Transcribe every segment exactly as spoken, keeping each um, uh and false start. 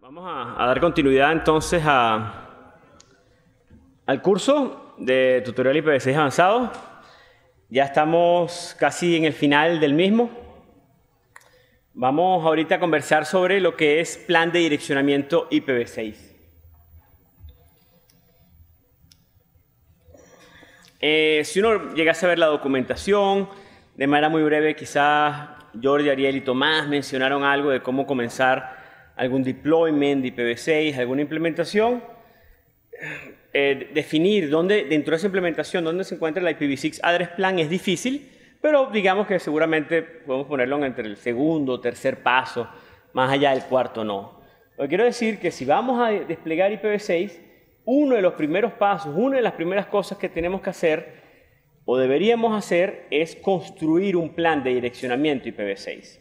Vamos a, a dar continuidad entonces a, al curso de tutorial I P v seis avanzado. Ya estamos casi en el final del mismo. Vamos ahorita a conversar sobre lo que es plan de direccionamiento I P v seis. Eh, si uno llegase a ver la documentación, de manera muy breve, quizás Jordi, Ariel y Tomás mencionaron algo de cómo comenzar algún deployment de I P v seis, alguna implementación. Eh, definir dónde, dentro de esa implementación, dónde se encuentra el I P v seis Address Plan es difícil, pero digamos que seguramente podemos ponerlo entre el segundo o tercer paso, más allá del cuarto no. Lo que quiero decir es que si vamos a desplegar I P v seis, uno de los primeros pasos, una de las primeras cosas que tenemos que hacer o deberíamos hacer es construir un plan de direccionamiento I P v seis.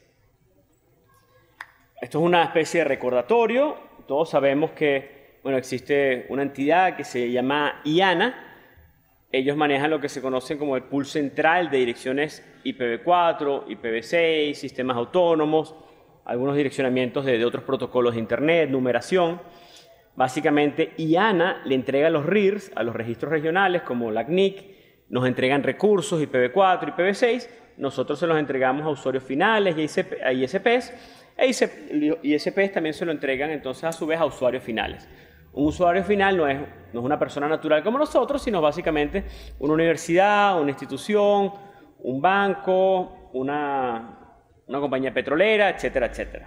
Esto es una especie de recordatorio. Todos sabemos que bueno, existe una entidad que se llama I A N A. Ellos manejan lo que se conoce como el pool central de direcciones I P v cuatro, I P v seis, sistemas autónomos, algunos direccionamientos de, de otros protocolos de Internet, numeración. Básicamente, I A N A le entrega los R I Rs a los registros regionales como la C N I C, nos entregan recursos I P v cuatro, I P v seis, nosotros se los entregamos a usuarios finales y a I S Ps, e I S Ps también se lo entregan entonces a su vez a usuarios finales. Un usuario final no es, no es una persona natural como nosotros, sino básicamente una universidad, una institución, un banco, una, una compañía petrolera, etcétera, etcétera.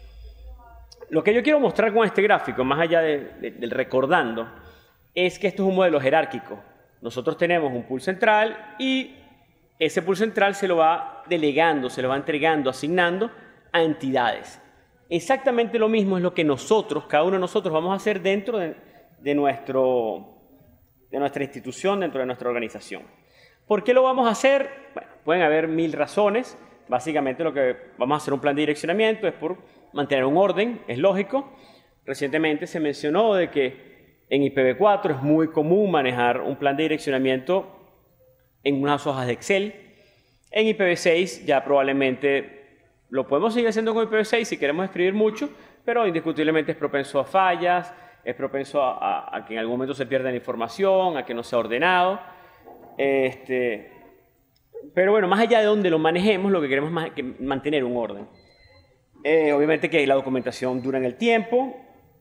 Lo que yo quiero mostrar con este gráfico, más allá de, de, del recordando, es que esto es un modelo jerárquico. Nosotros tenemos un pool central y ese pool central se lo va delegando, se lo va entregando, asignando a entidades. Exactamente lo mismo es lo que nosotros, cada uno de nosotros, vamos a hacer dentro de, de, nuestro, de nuestra institución, dentro de nuestra organización. ¿Por qué lo vamos a hacer? Bueno, pueden haber mil razones. Básicamente lo que vamos a hacer un plan de direccionamiento es por mantener un orden, es lógico. Recientemente se mencionó de que en I P v cuatro es muy común manejar un plan de direccionamiento en unas hojas de Excel. En I P v seis ya probablemente lo podemos seguir haciendo con I P v seis si queremos escribir mucho, pero indiscutiblemente es propenso a fallas, es propenso a, a, a que en algún momento se pierda la información, a que no sea ordenado. Este, pero bueno, más allá de donde lo manejemos, lo que queremos es que mantener un orden. Eh, obviamente que la documentación dura en el tiempo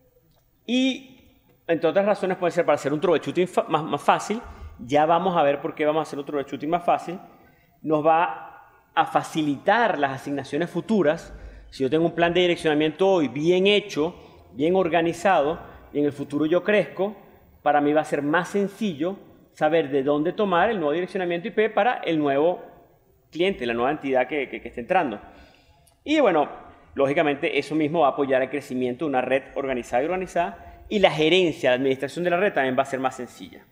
y, entre otras razones, puede ser para hacer un troubleshooting más, más fácil. Ya vamos a ver por qué vamos a hacer un troubleshooting más fácil. Nos va a facilitar las asignaciones futuras. Si yo tengo un plan de direccionamiento hoy bien hecho, bien organizado, y en el futuro yo crezco, para mí va a ser más sencillo saber de dónde tomar el nuevo direccionamiento I P para el nuevo cliente, la nueva entidad que, que, que esté entrando. Y bueno, lógicamente eso mismo va a apoyar el crecimiento de una red organizada y organizada, y la gerencia, la administración de la red también va a ser más sencilla.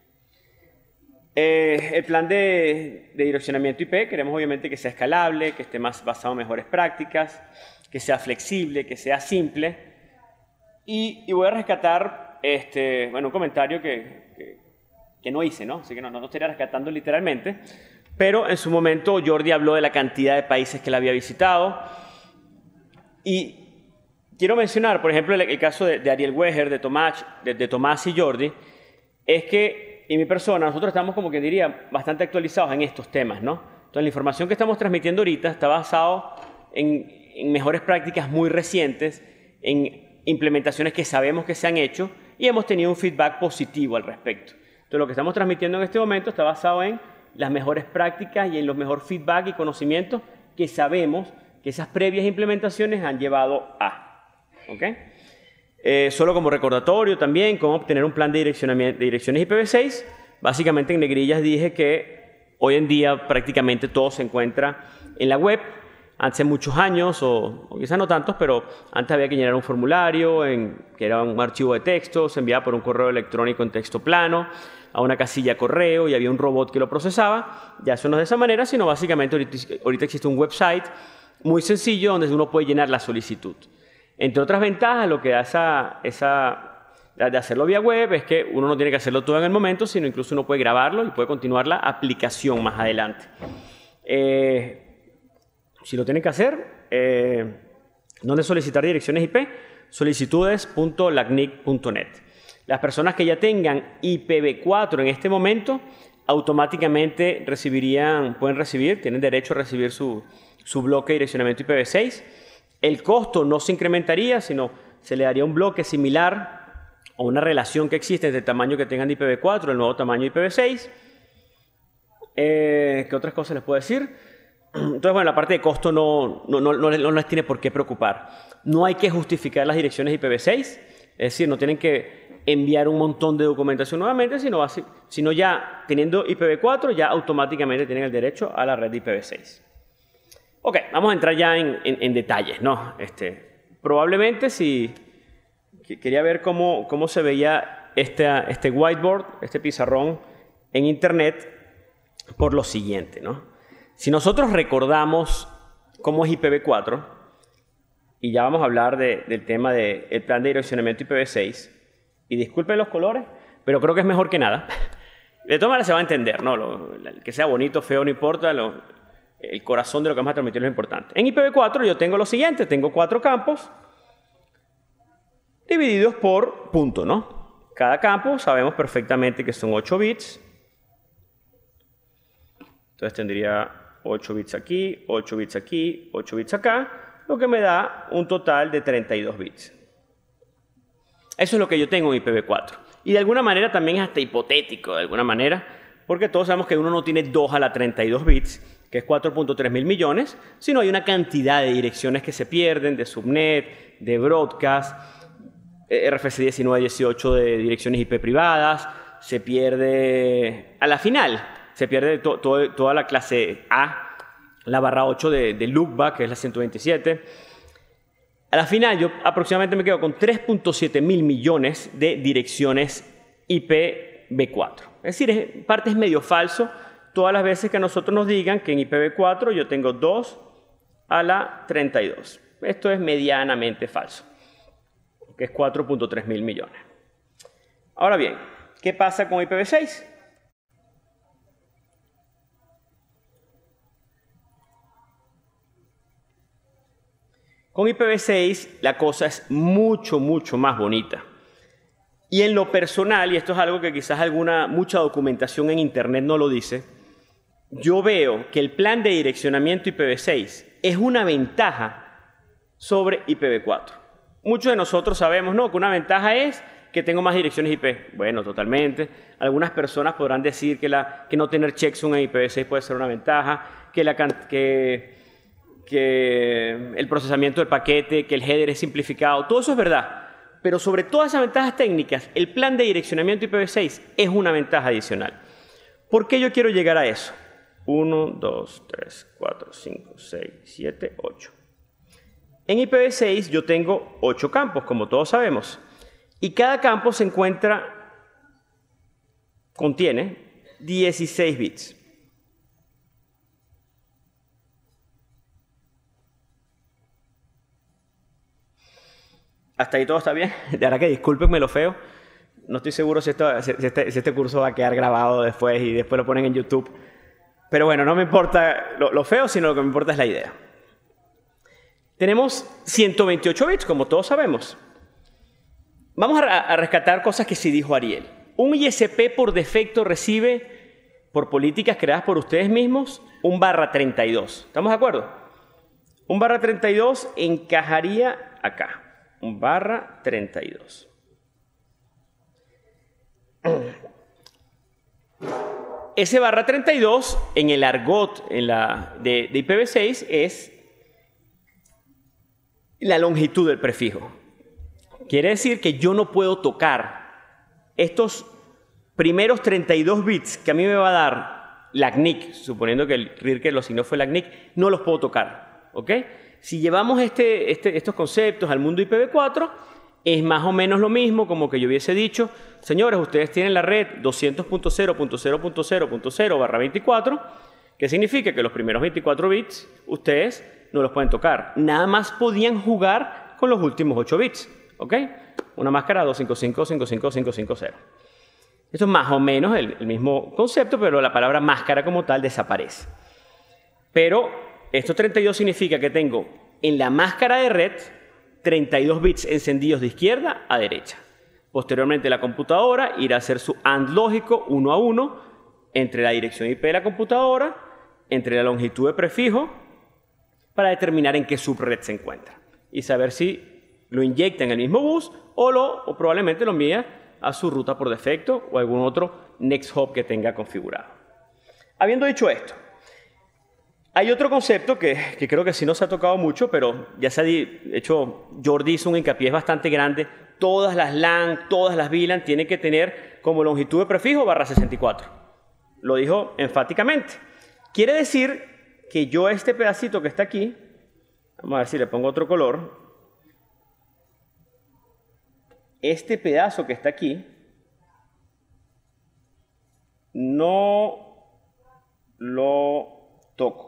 Eh, el plan de, de direccionamiento I P queremos obviamente que sea escalable, que esté más basado en mejores prácticas, que sea flexible, que sea simple. Y, y voy a rescatar este, bueno, un comentario que, que, que no hice, ¿no? Así que no, no, no estaría rescatando literalmente, pero en su momento Jordi habló de la cantidad de países que él había visitado. Y quiero mencionar, por ejemplo, el, el caso de, de Ariel Weger, de Tomás, de, de Tomás y Jordi, es que y mi persona, nosotros estamos, como que diría, bastante actualizados en estos temas, ¿no? Entonces, la información que estamos transmitiendo ahorita está basada en, en mejores prácticas muy recientes, en implementaciones que sabemos que se han hecho y hemos tenido un feedback positivo al respecto. Entonces, lo que estamos transmitiendo en este momento está basado en las mejores prácticas y en los mejores feedback y conocimientos que sabemos que esas previas implementaciones han llevado a. ¿Ok? Eh, solo como recordatorio también, cómo obtener un plan de, direccionamiento, de direcciones I P v seis. Básicamente en negrillas dije que hoy en día prácticamente todo se encuentra en la web. Hace muchos años, o, o quizás no tantos, pero antes había que llenar un formulario, en, que era un archivo de texto, se enviaba por un correo electrónico en texto plano, a una casilla correo y había un robot que lo procesaba. Ya eso no es de esa manera, sino básicamente ahorita, ahorita existe un website muy sencillo donde uno puede llenar la solicitud. Entre otras ventajas, lo que da esa, esa, de hacerlo vía web es que uno no tiene que hacerlo todo en el momento, sino incluso uno puede grabarlo y puede continuar la aplicación más adelante. Eh, si lo tienen que hacer, eh, ¿dónde solicitar direcciones I P? solicitudes punto lacnic punto net. Las personas que ya tengan I P v cuatro en este momento automáticamente recibirían, pueden recibir, tienen derecho a recibir su, su bloque de direccionamiento I P v seis. El costo no se incrementaría, sino se le daría un bloque similar o una relación que existe entre el tamaño que tengan de I P v cuatro y el nuevo tamaño de I P v seis. Eh, ¿Qué otras cosas les puedo decir? Entonces, bueno, la parte de costo no, no, no, no, no les tiene por qué preocupar. No hay que justificar las direcciones I P v seis, es decir, no tienen que enviar un montón de documentación nuevamente, sino, así, sino ya teniendo I P v cuatro, ya automáticamente tienen el derecho a la red de I P v seis. Ok, vamos a entrar ya en, en, en detalles, ¿no? Este, probablemente si quería ver cómo, cómo se veía este, este whiteboard, este pizarrón en internet, por lo siguiente, ¿no? Si nosotros recordamos cómo es I P v cuatro, y ya vamos a hablar de, del tema del plan de direccionamiento I P v seis, y disculpen los colores, pero creo que es mejor que nada. De todas maneras se va a entender, ¿no? Lo, que sea bonito, feo, no importa. Lo, el corazón de lo que vamos a transmitir es lo importante. En I P v cuatro yo tengo lo siguiente. Tengo cuatro campos divididos por punto, ¿no? Cada campo sabemos perfectamente que son ocho bits. Entonces tendría ocho bits aquí, ocho bits aquí, ocho bits acá, lo que me da un total de treinta y dos bits. Eso es lo que yo tengo en I P v cuatro. Y de alguna manera también es hasta hipotético, de alguna manera, porque todos sabemos que uno no tiene dos a la treinta y dos bits, que es cuatro punto tres mil millones, sino hay una cantidad de direcciones que se pierden, de subnet, de broadcast, R F C diecinueve dieciocho de direcciones I P privadas, se pierde, a la final, se pierde to, to, toda la clase A, la barra ocho de, de loopback, que es la ciento veintisiete. A la final yo aproximadamente me quedo con tres punto siete mil millones de direcciones I P v cuatro. Es decir, en parte es medio falso todas las veces que a nosotros nos digan que en I P v cuatro yo tengo dos a la treinta y dos. Esto es medianamente falso, que es cuatro punto tres mil millones. Ahora bien, ¿qué pasa con I P v seis? Con I P v seis la cosa es mucho, mucho más bonita. Y en lo personal, y esto es algo que quizás alguna, mucha documentación en internet no lo dice, yo veo que el plan de direccionamiento I P v seis es una ventaja sobre I P v cuatro. Muchos de nosotros sabemos, ¿no?, que una ventaja es que tengo más direcciones I P. Bueno, totalmente. Algunas personas podrán decir que, la, que no tener checksum en I P v seis puede ser una ventaja, que la que que el procesamiento del paquete, que el header es simplificado, todo eso es verdad. Pero sobre todas esas ventajas técnicas, el plan de direccionamiento I P v seis es una ventaja adicional. ¿Por qué yo quiero llegar a eso? uno, dos, tres, cuatro, cinco, seis, siete, ocho. En I P v seis yo tengo ocho campos, como todos sabemos. Y cada campo se encuentra, contiene dieciséis bits. Hasta ahí todo está bien. De verdad que discúlpenme lo feo. No estoy seguro si, esto, si, este, si este curso va a quedar grabado después y después lo ponen en YouTube. Pero bueno, no me importa lo, lo feo, sino lo que me importa es la idea. Tenemos ciento veintiocho bits, como todos sabemos. Vamos a, a rescatar cosas que sí dijo Ariel. Un I S P por defecto recibe, por políticas creadas por ustedes mismos, un barra treinta y dos. ¿Estamos de acuerdo? Un barra treinta y dos encajaría acá. Un barra treinta y dos. Ese barra treinta y dos en el argot en la, de, de I P v seis es la longitud del prefijo. Quiere decir que yo no puedo tocar estos primeros treinta y dos bits que a mí me va a dar lacnic, suponiendo que el R I R que lo asignó fue lacnic, no los puedo tocar. ¿Ok? Si llevamos este, este, estos conceptos al mundo I P v cuatro, es más o menos lo mismo como que yo hubiese dicho, señores, ustedes tienen la red doscientos punto cero punto cero punto cero punto cero barra veinticuatro, que significa que los primeros veinticuatro bits ustedes no los pueden tocar. Nada más podían jugar con los últimos ocho bits. ¿Ok? Una máscara doscientos cincuenta y cinco, cincuenta y cinco, cincuenta y cinco. Esto es más o menos el, el mismo concepto, pero la palabra máscara como tal desaparece. Pero estos treinta y dos significa que tengo en la máscara de red treinta y dos bits encendidos de izquierda a derecha. Posteriormente la computadora irá a hacer su AND lógico uno a uno entre la dirección I P de la computadora, entre la longitud de prefijo, para determinar en qué subred se encuentra y saber si lo inyecta en el mismo bus o, lo, o probablemente lo envía a su ruta por defecto o algún otro Next Hop que tenga configurado. Habiendo dicho esto, hay otro concepto que, que creo que sí no se ha tocado mucho, pero ya se ha hecho, Jordi hizo un hincapié bastante grande. Todas las LAN, todas las V LAN tienen que tener como longitud de prefijo barra sesenta y cuatro. Lo dijo enfáticamente. Quiere decir que yo este pedacito que está aquí, vamos a ver si le pongo otro color, este pedazo que está aquí, no lo toco.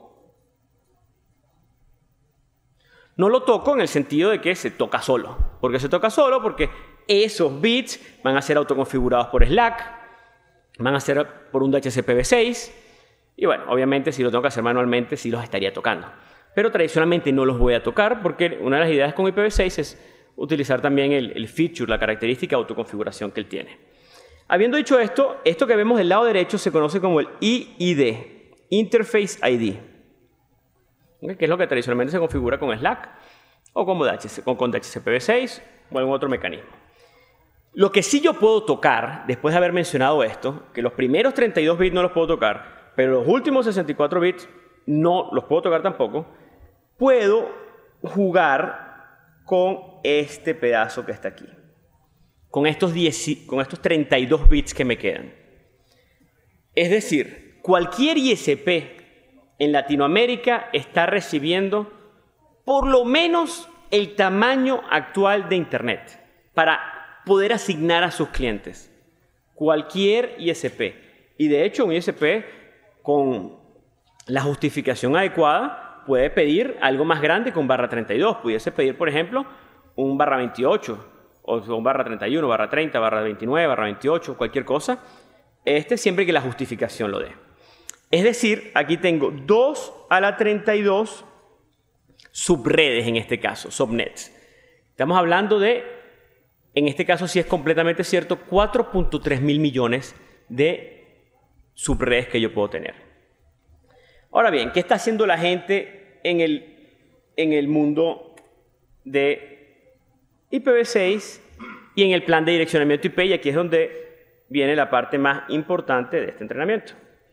No lo toco en el sentido de que se toca solo. ¿Por qué se toca solo? Porque esos bits van a ser autoconfigurados por Slack, van a ser por un D H C P V seis, y bueno, obviamente si lo tengo que hacer manualmente sí los estaría tocando. Pero tradicionalmente no los voy a tocar porque una de las ideas con I P v seis es utilizar también el, el feature, la característica de autoconfiguración que él tiene. Habiendo dicho esto, esto que vemos del lado derecho se conoce como el I I D, Interface I D. Que es lo que tradicionalmente se configura con Slack o como D H C, con, con D H C P V seis o algún otro mecanismo. Lo que sí yo puedo tocar, después de haber mencionado esto, que los primeros treinta y dos bits no los puedo tocar, pero los últimos sesenta y cuatro bits no los puedo tocar tampoco, puedo jugar con este pedazo que está aquí, con estos, diez, con estos treinta y dos bits que me quedan. Es decir, cualquier I S P en Latinoamérica está recibiendo por lo menos el tamaño actual de Internet para poder asignar a sus clientes. Cualquier I S P. Y de hecho un I S P con la justificación adecuada puede pedir algo más grande con barra treinta y dos. Pudiese pedir, por ejemplo, un barra veintiocho, o un barra treinta y uno, barra treinta, barra veintinueve, barra veintiocho, cualquier cosa. Este siempre que la justificación lo dé. Es decir, aquí tengo dos a la treinta y dos subredes en este caso, subnets. Estamos hablando de, en este caso sí es completamente cierto, cuatro punto tres mil millones de subredes que yo puedo tener. Ahora bien, ¿qué está haciendo la gente en el, en el mundo de I P v seis y en el plan de direccionamiento I P? Y aquí es donde viene la parte más importante de este entrenamiento.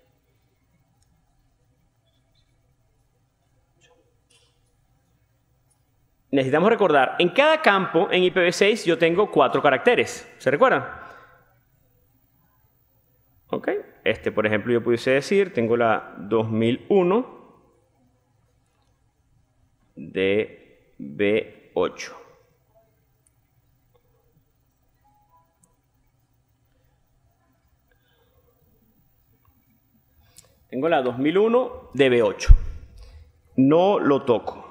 Necesitamos recordar, en cada campo en I P v seis yo tengo cuatro caracteres. ¿Se recuerdan? Ok. Este, por ejemplo, yo pudiese decir, tengo la dos mil uno D B ocho. Tengo la dos mil uno D B ocho. No lo toco.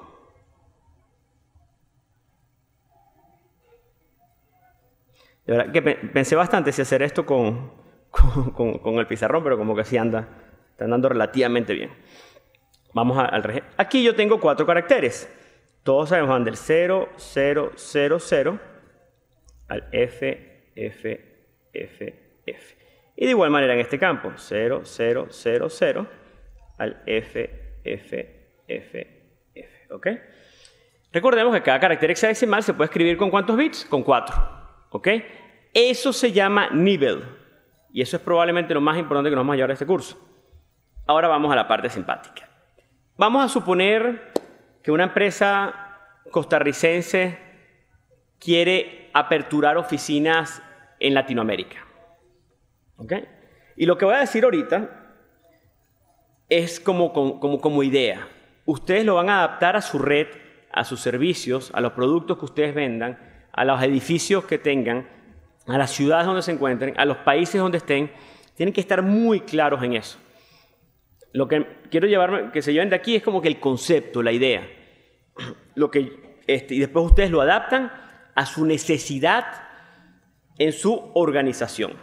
De verdad que pensé bastante si hacer esto con, con, con, con el pizarrón, pero como que sí anda, está andando relativamente bien. Vamos a, al registro. Aquí yo tengo cuatro caracteres. Todos sabemos van del cero, cero, cero, cero al F, F, F, F. Y de igual manera en este campo, cero, cero, cero, cero al F, F, F, F. ¿Ok? Recordemos que cada carácter hexadecimal se puede escribir con ¿cuántos bits? Con cuatro. ¿Ok? Eso se llama nivel. Y eso es probablemente lo más importante que nos vamos a llevar a este curso. Ahora vamos a la parte simpática. Vamos a suponer que una empresa costarricense quiere aperturar oficinas en Latinoamérica. ¿Ok? Y lo que voy a decir ahorita es como, como, como idea. Ustedes lo van a adaptar a su red, a sus servicios, a los productos que ustedes vendan, a los edificios que tengan, a las ciudades donde se encuentren, a los países donde estén. Tienen que estar muy claros en eso. Lo que quiero llevarme, que se lleven de aquí es como que el concepto, la idea. Lo que, este, y después ustedes lo adaptan a su necesidad en su organización.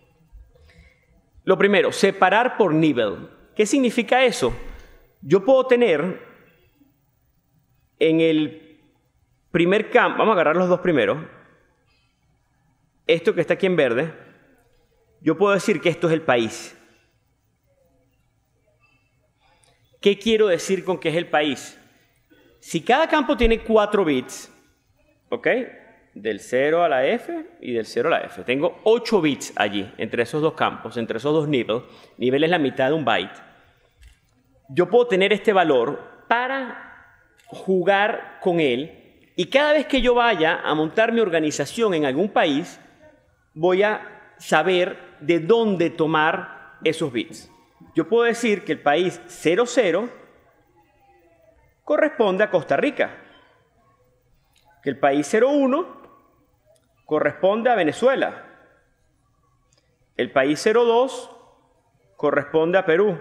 Lo primero, separar por nivel. ¿Qué significa eso? Yo puedo tener en el primer campo, vamos a agarrar los dos primeros. Esto que está aquí en verde, yo puedo decir que esto es el país. ¿Qué quiero decir con que es el país? Si cada campo tiene cuatro bits, ¿ok? Del cero a la F y del cero a la F. Tengo ocho bits allí, entre esos dos campos, entre esos dos niveles. Nivel es la mitad de un byte. Yo puedo tener este valor para jugar con él, y cada vez que yo vaya a montar mi organización en algún país, voy a saber de dónde tomar esos bits. Yo puedo decir que el país cero cero corresponde a Costa Rica, que el país cero uno corresponde a Venezuela, el país cero dos corresponde a Perú,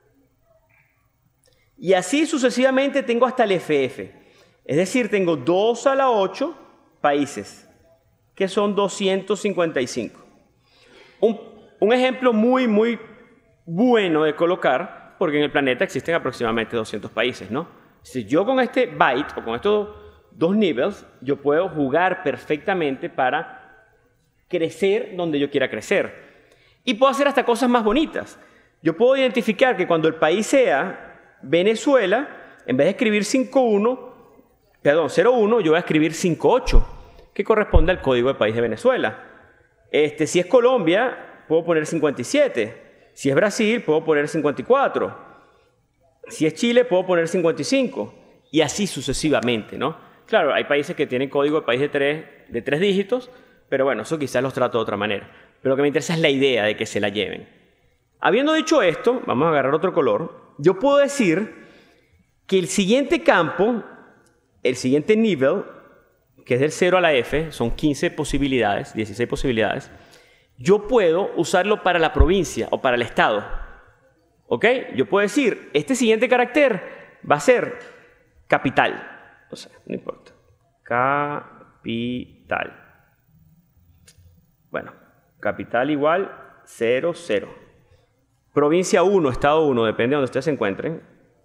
y así sucesivamente tengo hasta el F F. Es decir, tengo dos a la ocho países, que son doscientos cincuenta y cinco. Un, un ejemplo muy, muy bueno de colocar, porque en el planeta existen aproximadamente doscientos países, ¿no? Si yo con este byte, o con estos dos niveles, yo puedo jugar perfectamente para crecer donde yo quiera crecer. Y puedo hacer hasta cosas más bonitas. Yo puedo identificar que cuando el país sea Venezuela, en vez de escribir cinco uno, perdón, cero uno, yo voy a escribir cinco ocho, que corresponde al código de país de Venezuela. Este, si es Colombia, puedo poner cincuenta y siete. Si es Brasil, puedo poner cincuenta y cuatro. Si es Chile, puedo poner cincuenta y cinco. Y así sucesivamente, ¿no? Claro, hay países que tienen código de país de tres, de tres dígitos, pero bueno, eso quizás los trato de otra manera. Pero lo que me interesa es la idea de que se la lleven. Habiendo dicho esto, vamos a agarrar otro color. Yo puedo decir que el siguiente campo, el siguiente nivel, que es del cero a la F, son quince posibilidades, dieciséis posibilidades, yo puedo usarlo para la provincia o para el estado. ¿Ok? Yo puedo decir, este siguiente carácter va a ser capital. O sea, no importa. Capital. Bueno, capital igual cero, cero. Provincia uno, estado uno, depende de donde ustedes se encuentren.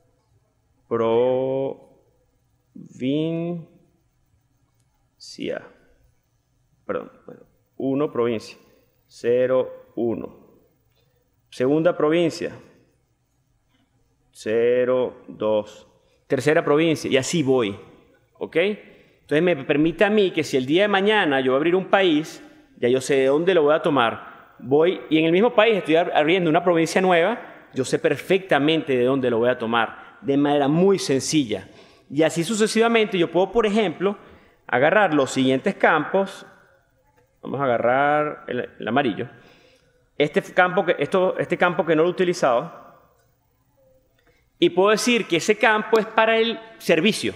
Provincia. Perdón, bueno, uno, provincia. cero, uno. Segunda provincia. cero, dos. Tercera provincia. Y así voy. ¿Ok? Entonces me permite a mí que si el día de mañana yo voy a abrir un país, ya yo sé de dónde lo voy a tomar. Voy, y en el mismo país estoy abriendo una provincia nueva, yo sé perfectamente de dónde lo voy a tomar, de manera muy sencilla. Y así sucesivamente yo puedo, por ejemplo, agarrar los siguientes campos. Vamos a agarrar el, el amarillo. Este campo, que, esto, este campo que no lo he utilizado. Y puedo decir que ese campo es para el servicio.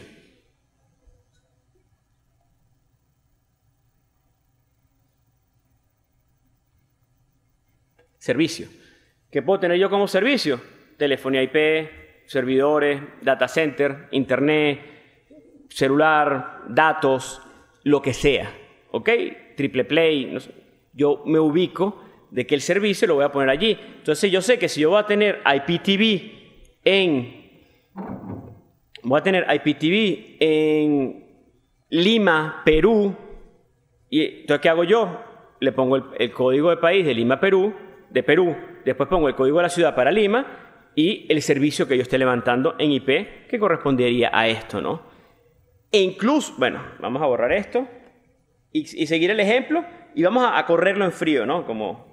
Servicio. ¿Qué puedo tener yo como servicio? Telefonía I P, servidores, data center, internet, celular, datos, lo que sea. ¿Ok? Triple play. No sé. Yo me ubico de que el servicio lo voy a poner allí. Entonces yo sé que si yo voy a tener I P T V en... Voy a tener I P T V en Lima, Perú. Y entonces, ¿qué hago yo? Le pongo el, el código de país de Lima, Perú. de Perú, después pongo el código de la ciudad para Lima y el servicio que yo esté levantando en I P que correspondería a esto, ¿no? E incluso, bueno, vamos a borrar esto y, y seguir el ejemplo y vamos a, a correrlo en frío, ¿no? Como...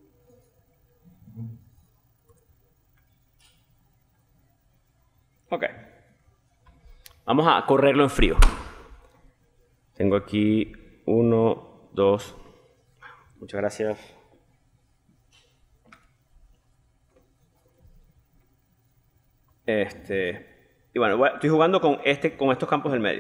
Ok. Vamos a correrlo en frío. Tengo aquí uno, dos. Muchas gracias. Este, y bueno, voy, estoy jugando con, este, con estos campos del medio.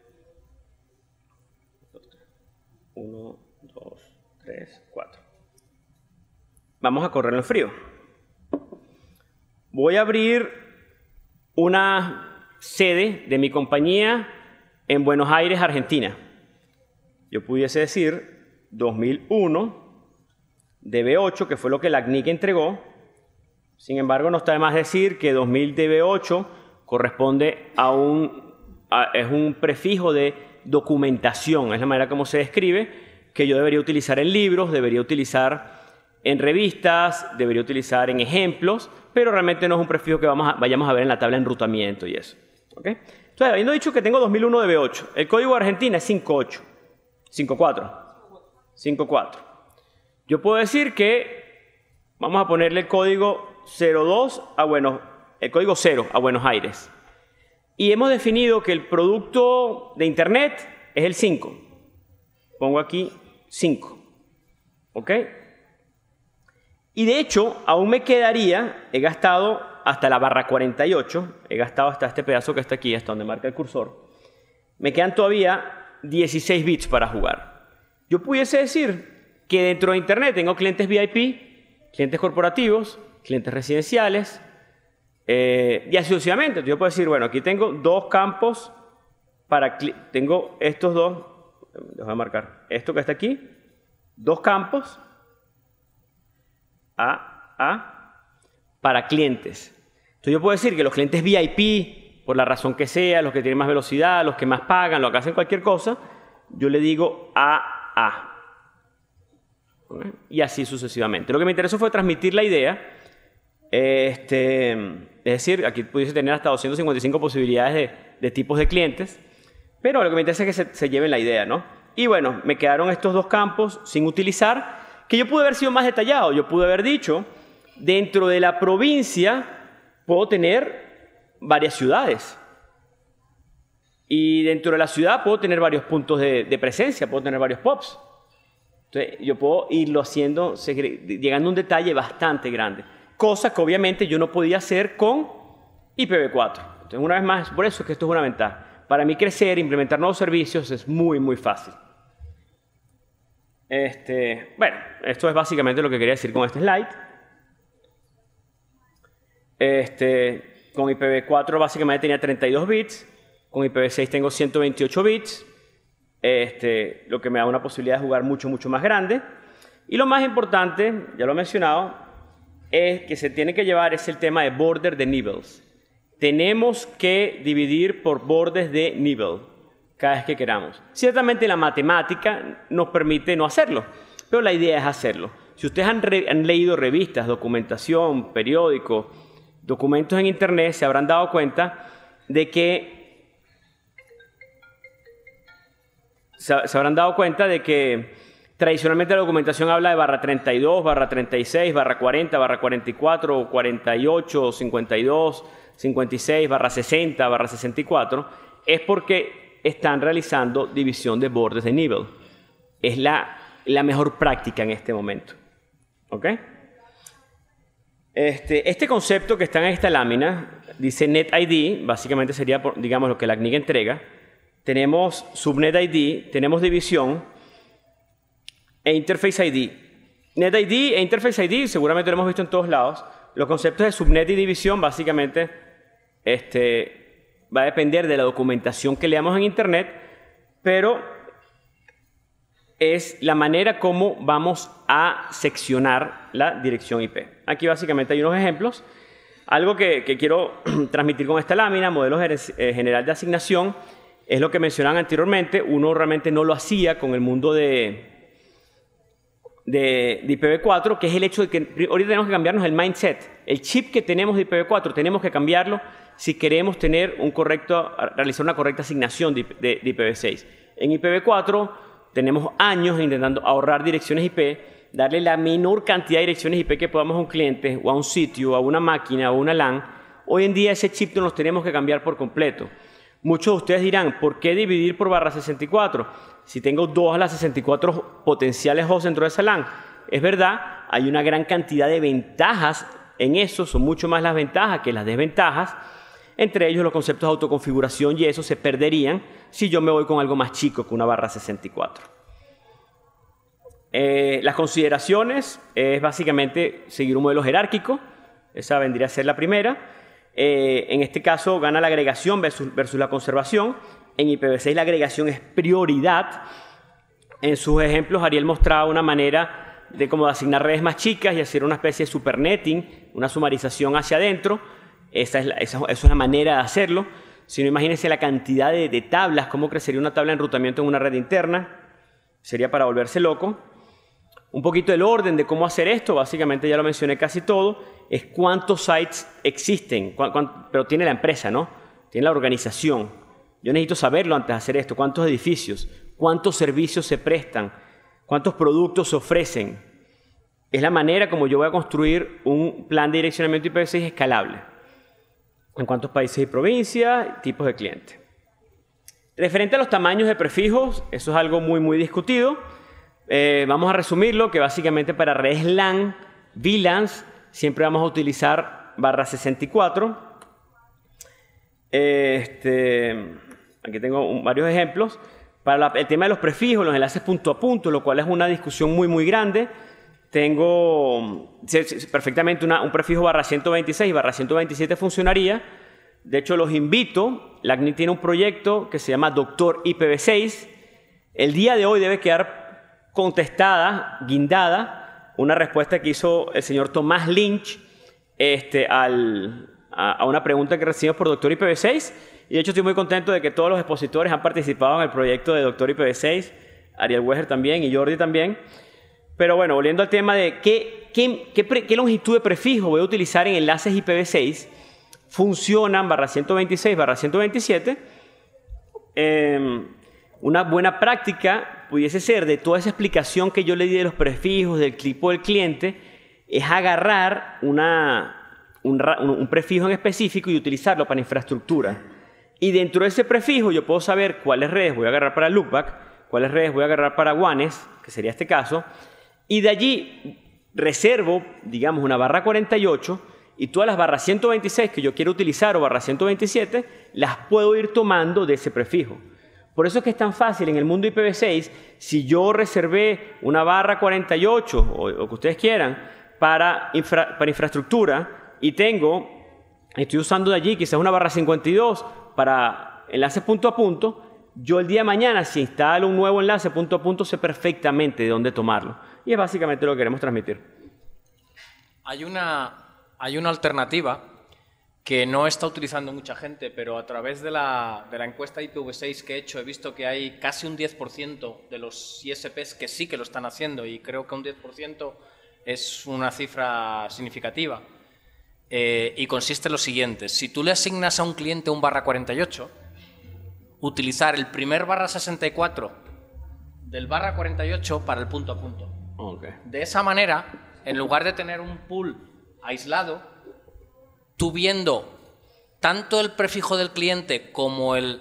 Uno, dos, tres, cuatro. Vamos a correrlo en frío. Voy a abrir una sede de mi compañía en Buenos Aires, Argentina. Yo pudiese decir dos mil uno D B ocho, que fue lo que la C N I C entregó. Sin embargo, no está de más decir que dos mil D B ocho corresponde a un, a, es un prefijo de documentación, es la manera como se describe, que yo debería utilizar en libros, debería utilizar en revistas, debería utilizar en ejemplos, pero realmente no es un prefijo que vamos a, vayamos a ver en la tabla de enrutamiento y eso. ¿Okay? Entonces, habiendo dicho que tengo dos mil uno D B ocho, el código de Argentina es cinco ocho, cinco cuatro, cinco cuatro. Yo puedo decir que vamos a ponerle el código cero dos a Buenos, el código cero a Buenos Aires. Y hemos definido que el producto de Internet es el cinco. Pongo aquí cinco. ¿Ok? Y de hecho, aún me quedaría, he gastado hasta la barra cuarenta y ocho, he gastado hasta este pedazo que está aquí, hasta donde marca el cursor. Me quedan todavía dieciséis bits para jugar. Yo pudiese decir que dentro de Internet tengo clientes V I P, clientes corporativos, clientes residenciales, eh, y así sucesivamente. Yo puedo decir, bueno, aquí tengo dos campos para... Tengo estos dos, les voy a marcar, esto que está aquí, dos campos A, A, para clientes. Entonces yo puedo decir que los clientes V I P, por la razón que sea, los que tienen más velocidad, los que más pagan, los que hacen cualquier cosa, yo le digo A, A. ¿Okay? Y así sucesivamente. Lo que me interesó fue transmitir la idea. Este, es decir, aquí pudiese tener hasta doscientas cincuenta y cinco posibilidades de, de tipos de clientes, pero lo que me interesa es que se, se lleven la idea, ¿no? Y bueno, me quedaron estos dos campos sin utilizar, que yo pude haber sido más detallado. Yo pude haber dicho, dentro de la provincia puedo tener varias ciudades. Y dentro de la ciudad puedo tener varios puntos de, de presencia, puedo tener varios pubs. Entonces, yo puedo irlo haciendo, llegando a un detalle bastante grande. Cosa que obviamente yo no podía hacer con I P v cuatro. Entonces, una vez más, por eso es que esto es una ventaja. Para mí crecer, implementar nuevos servicios es muy, muy fácil. Este, bueno, esto es básicamente lo que quería decir con este slide. Este, con I P v cuatro básicamente tenía treinta y dos bits, con I P v seis tengo ciento veintiocho bits, este, lo que me da una posibilidad de jugar mucho, mucho más grande. Y lo más importante, ya lo he mencionado, es que se tiene que llevar es el tema de border de nibbles. Tenemos que dividir por bordes de nibble cada vez que queramos. Ciertamente la matemática nos permite no hacerlo, pero la idea es hacerlo. Si ustedes han, re han leído revistas, documentación, periódicos, documentos en Internet, se habrán dado cuenta de que se, se habrán dado cuenta de que tradicionalmente la documentación habla de barra treinta y dos, barra treinta y seis, barra cuarenta, barra cuarenta y cuatro, cuarenta y ocho, cincuenta y dos, cincuenta y seis, barra sesenta, barra sesenta y cuatro. Es porque están realizando división de bordes de nivel. Es la, la mejor práctica en este momento. ¿Ok? Este, este concepto que está en esta lámina dice NetID, básicamente sería, digamos, lo que la C N I C entrega. Tenemos SubNetID, tenemos división e Interface I D. NetID e Interface I D seguramente lo hemos visto en todos lados. Los conceptos de subnet y división básicamente este, va a depender de la documentación que leamos en Internet, pero es la manera como vamos a seccionar la dirección I P. Aquí básicamente hay unos ejemplos. Algo que, que quiero transmitir con esta lámina, modelo general de asignación, es lo que mencionaban anteriormente. Uno realmente no lo hacía con el mundo de, de, de I P v cuatro, que es el hecho de que ahorita tenemos que cambiarnos el mindset. El chip que tenemos de I P v cuatro tenemos que cambiarlo si queremos tener un correcto, realizar una correcta asignación de, de, de I P v seis. En I P v cuatro tenemos años intentando ahorrar direcciones I P, darle la menor cantidad de direcciones I P que podamos a un cliente o a un sitio, a una máquina o a una LAN. Hoy en día ese chip no los tenemos que cambiar por completo. Muchos de ustedes dirán, ¿por qué dividir por barra sesenta y cuatro? Si tengo dos a las sesenta y cuatro potenciales hosts dentro de esa LAN. Es verdad, hay una gran cantidad de ventajas en eso, son mucho más las ventajas que las desventajas. Entre ellos los conceptos de autoconfiguración y eso se perderían si yo me voy con algo más chico que una barra sesenta y cuatro. Eh, las consideraciones es básicamente seguir un modelo jerárquico. Esa vendría a ser la primera. Eh, en este caso gana la agregación versus, versus la conservación. En I P v seis la agregación es prioridad. En sus ejemplos Ariel mostraba una manera de cómo asignar redes más chicas y hacer una especie de supernetting, una sumarización hacia adentro. Esa es, la, esa, esa es una manera de hacerlo. sino imagínense la cantidad de, de tablas, cómo crecería una tabla de enrutamiento en una red interna. Sería para volverse loco. Un poquito el orden de cómo hacer esto, básicamente ya lo mencioné casi todo, es cuántos sites existen, cu cu pero tiene la empresa, ¿no? Tiene la organización. Yo necesito saberlo antes de hacer esto, cuántos edificios, cuántos servicios se prestan, cuántos productos se ofrecen. Es la manera como yo voy a construir un plan de direccionamiento I P v seis escalable. En cuántos países y provincias, tipos de clientes. Referente a los tamaños de prefijos, eso es algo muy, muy discutido. Eh, vamos a resumirlo, que básicamente para redes LAN, V LANs, siempre vamos a utilizar barra sesenta y cuatro. Este, aquí tengo un, varios ejemplos. Para la, el tema de los prefijos, los enlaces punto a punto, lo cual es una discusión muy, muy grande. Tengo perfectamente una, un prefijo barra ciento veintiséis y barra ciento veintisiete funcionaría. De hecho, los invito. La C N I C tiene un proyecto que se llama Doctor I P v seis. El día de hoy debe quedar contestada, guindada, una respuesta que hizo el señor Tomás Lynch este, al, a, a una pregunta que recibimos por Doctor I P v seis. Y de hecho estoy muy contento de que todos los expositores han participado en el proyecto de Doctor I P v seis. Ariel Weger también y Jordi también. Pero bueno, volviendo al tema de qué, qué, qué, pre, qué longitud de prefijo voy a utilizar en enlaces I P v seis, funcionan barra ciento veintiséis, barra ciento veintisiete. Eh, una buena práctica pudiese ser de toda esa explicación que yo le di de los prefijos, del tipo del cliente, es agarrar una, un, un prefijo en específico y utilizarlo para infraestructura. Y dentro de ese prefijo yo puedo saber cuáles redes voy a agarrar para loopback, cuáles redes voy a agarrar para WANes, que sería este caso. Y de allí reservo, digamos, una barra cuarenta y ocho y todas las barras ciento veintiséis que yo quiero utilizar o barra ciento veintisiete las puedo ir tomando de ese prefijo. Por eso es que es tan fácil en el mundo I P v seis, si yo reservé una barra cuarenta y ocho o, o que ustedes quieran para, infra, para infraestructura y tengo, estoy usando de allí quizás una barra cincuenta y dos para enlaces punto a punto, yo el día de mañana si instalo un nuevo enlace punto a punto sé perfectamente de dónde tomarlo. Y es básicamente lo que queremos transmitir. Hay una, hay una alternativa que no está utilizando mucha gente, pero a través de la, de la encuesta I P v seis que he hecho he visto que hay casi un diez por ciento de los I S Ps que sí que lo están haciendo y creo que un diez por ciento es una cifra significativa. Eh, y consiste en lo siguiente. Si tú le asignas a un cliente un barra cuarenta y ocho, utilizar el primer barra sesenta y cuatro del barra cuarenta y ocho para el punto a punto. Okay. De esa manera, en lugar de tener un pool aislado, tú viendo tanto el prefijo del cliente como el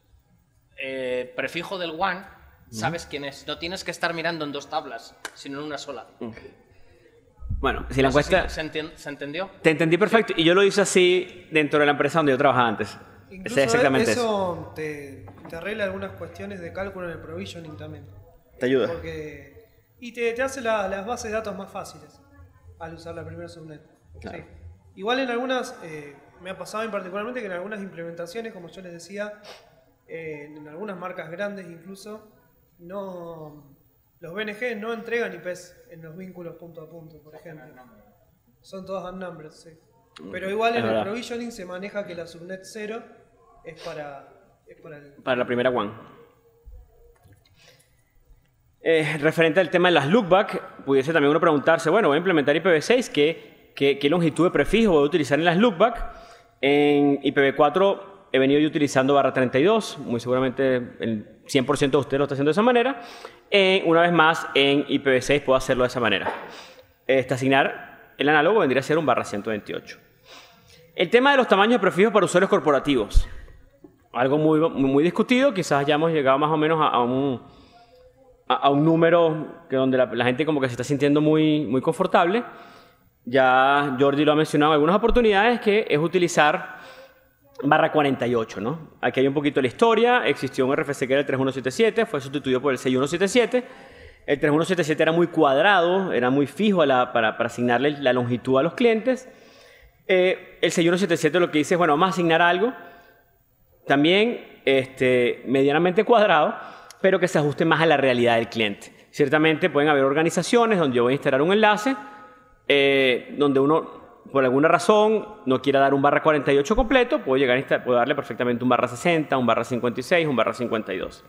eh, prefijo del WAN, sabes quién es. No tienes que estar mirando en dos tablas, sino en una sola. Okay. Bueno, si la no sé encuesta... Si ¿se, ¿Se entendió? Te entendí perfecto. Sí. Y yo lo hice así dentro de la empresa donde yo trabajaba antes. Incluso exactamente eso, eso. Te, te arregla algunas cuestiones de cálculo en el provisioning también. Te ayuda. Porque, y te, te hace la, las bases de datos más fáciles al usar la primera subnet. Claro. Sí. Igual en algunas, eh, me ha pasado en particularmente que en algunas implementaciones, como yo les decía, eh, en algunas marcas grandes incluso, no, los B N G no entregan I Ps en los vínculos punto a punto, por ejemplo. Son todos unnumbered, sí. Pero igual en el provisioning se maneja que la subnet cero es para, es para, el... para la primera WAN. Eh, referente al tema de las loopback, pudiese también uno preguntarse, bueno, voy a implementar I P v seis, ¿qué, qué, qué longitud de prefijo voy a utilizar en las loopback? En I P v cuatro he venido yo utilizando barra treinta y dos, muy seguramente el cien por ciento de ustedes lo está haciendo de esa manera. Eh, una vez más, en I P v seis puedo hacerlo de esa manera. Este, asignar el análogo vendría a ser un barra ciento veintiocho. El tema de los tamaños de prefijos para usuarios corporativos. Algo muy, muy, muy discutido, quizás hayamos llegado más o menos a, a, un, a, a un número que donde la, la gente como que se está sintiendo muy, muy confortable. Ya Jordi lo ha mencionado en algunas oportunidades, que es utilizar barra cuarenta y ocho, ¿no? Aquí hay un poquito de la historia. Existió un R F C que era el tres uno siete siete, fue sustituido por el seis uno siete siete. El tres uno siete siete era muy cuadrado, era muy fijo a la, para, para asignarle la longitud a los clientes. Eh, el seis uno siete siete lo que dice es, bueno, vamos a asignar algo también este, medianamente cuadrado, pero que se ajuste más a la realidad del cliente. Ciertamente pueden haber organizaciones donde yo voy a instalar un enlace, eh, donde uno por alguna razón no quiera dar un barra cuarenta y ocho completo, puedo, llegar a puedo darle perfectamente un barra sesenta, un barra cincuenta y seis, un barra cincuenta y dos.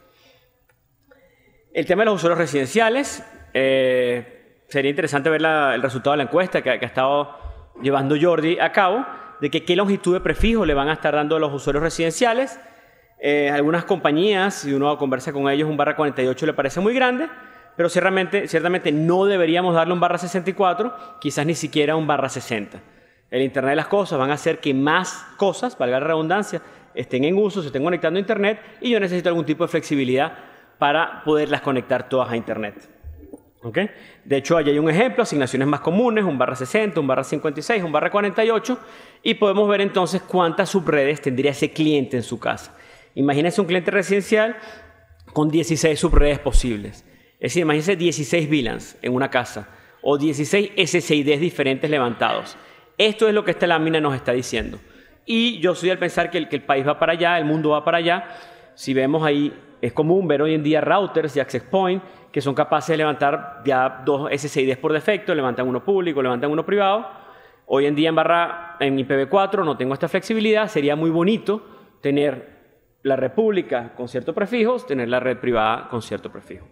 El tema de los usuarios residenciales, eh, sería interesante ver la, el resultado de la encuesta que, que ha estado llevando Jordi a cabo, de que qué longitud de prefijo le van a estar dando a los usuarios residenciales. Eh, algunas compañías, si uno conversa con ellos, un barra cuarenta y ocho le parece muy grande, pero ciertamente, ciertamente no deberíamos darle un barra sesenta y cuatro, quizás ni siquiera un barra sesenta. El Internet de las cosas van a hacer que más cosas, valga la redundancia, estén en uso, se estén conectando a Internet, y yo necesito algún tipo de flexibilidad para poderlas conectar todas a Internet. ¿Okay? De hecho, allí hay un ejemplo, asignaciones más comunes, un barra sesenta, un barra cincuenta y seis, un barra cuarenta y ocho, y podemos ver entonces cuántas subredes tendría ese cliente en su casa. Imagínense un cliente residencial con dieciséis subredes posibles. Es decir, imagínense dieciséis V LANs en una casa o dieciséis S S I Ds diferentes levantados. Esto es lo que esta lámina nos está diciendo. Y yo soy al pensar que el, que el país va para allá, el mundo va para allá. Si vemos ahí, es común ver hoy en día routers y access point que son capaces de levantar ya dos S S I Ds por defecto, levantan uno público, levantan uno privado. Hoy en día en, barra, en I P v cuatro no tengo esta flexibilidad. Sería muy bonito tener la red pública con ciertos prefijos, tener la red privada con cierto prefijo.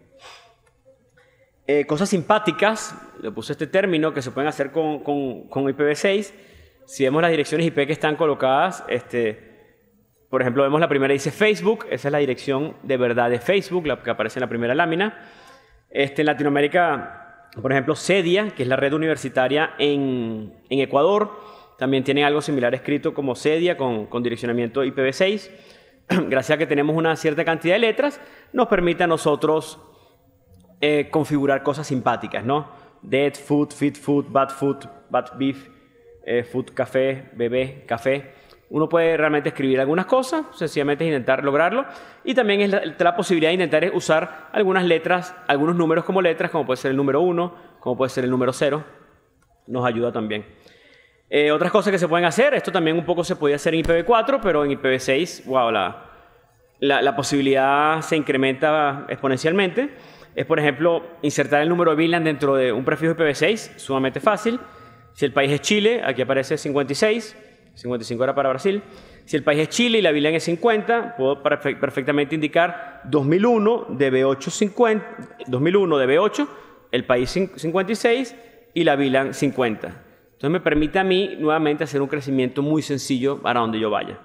Eh, cosas simpáticas, le puse este término, que se pueden hacer con, con, con I P v seis. Si vemos las direcciones I P que están colocadas, este, por ejemplo, vemos la primera dice Facebook, esa es la dirección de verdad de Facebook, la que aparece en la primera lámina. Este, en Latinoamérica, por ejemplo, CEDIA, que es la red universitaria en, en Ecuador, también tiene algo similar escrito como CEDIA con, con direccionamiento I P v seis. Gracias a que tenemos una cierta cantidad de letras, nos permite a nosotros eh, configurar cosas simpáticas, ¿no? Dead food, fit food, bad food, bad beef, eh, food café, bebé, café. Uno puede realmente escribir algunas cosas, sencillamente es intentar lograrlo. Y también es la, la posibilidad de intentar usar algunas letras, algunos números como letras, como puede ser el número uno, como puede ser el número cero. Nos ayuda también. Eh, otras cosas que se pueden hacer, esto también un poco se podía hacer en I P v cuatro, pero en I P v seis, wow, la, la, la posibilidad se incrementa exponencialmente. Es, por ejemplo, insertar el número de V LAN dentro de un prefijo I P v seis, sumamente fácil. Si el país es Chile, aquí aparece cincuenta y seis, cincuenta y cinco era para Brasil. Si el país es Chile y la V LAN es cincuenta, puedo perfectamente indicar dos mil uno de B ocho cincuenta, dos mil uno de B ocho, el país cincuenta y seis y la V LAN cincuenta. Entonces me permite a mí nuevamente hacer un crecimiento muy sencillo para donde yo vaya.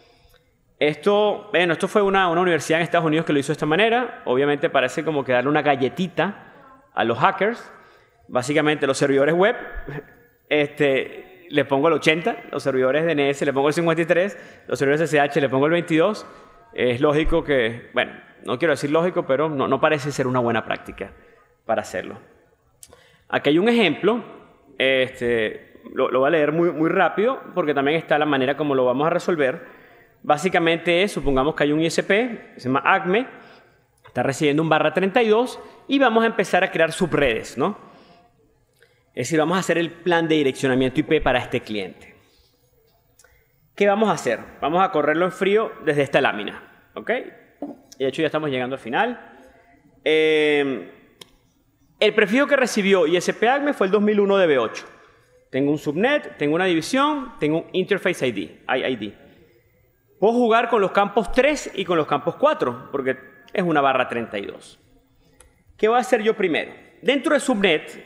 Esto, bueno, esto fue una, una universidad en Estados Unidos que lo hizo de esta manera. Obviamente parece como que darle una galletita a los hackers. Básicamente los servidores web, este, le pongo el ochenta, los servidores D N S le pongo el cincuenta y tres, los servidores S S H le pongo el veintidós. Es lógico que, bueno, no quiero decir lógico, pero no, no parece ser una buena práctica para hacerlo. Aquí hay un ejemplo. Este, lo, lo voy a leer muy, muy rápido porque también está la manera como lo vamos a resolver. Básicamente es, supongamos que hay un I S P, se llama ACME, está recibiendo un barra treinta y dos y vamos a empezar a crear subredes, ¿no? Es decir, vamos a hacer el plan de direccionamiento I P para este cliente. ¿Qué vamos a hacer? Vamos a correrlo en frío desde esta lámina, ¿ok? Y de hecho ya estamos llegando al final. Eh, El prefijo que recibió I S P ACME fue el dos mil uno de B ocho. Tengo un subnet, tengo una división, tengo un interface I D, I D. Puedo jugar con los campos tres y con los campos cuatro, porque es una barra treinta y dos. ¿Qué voy a hacer yo primero? Dentro de subnet,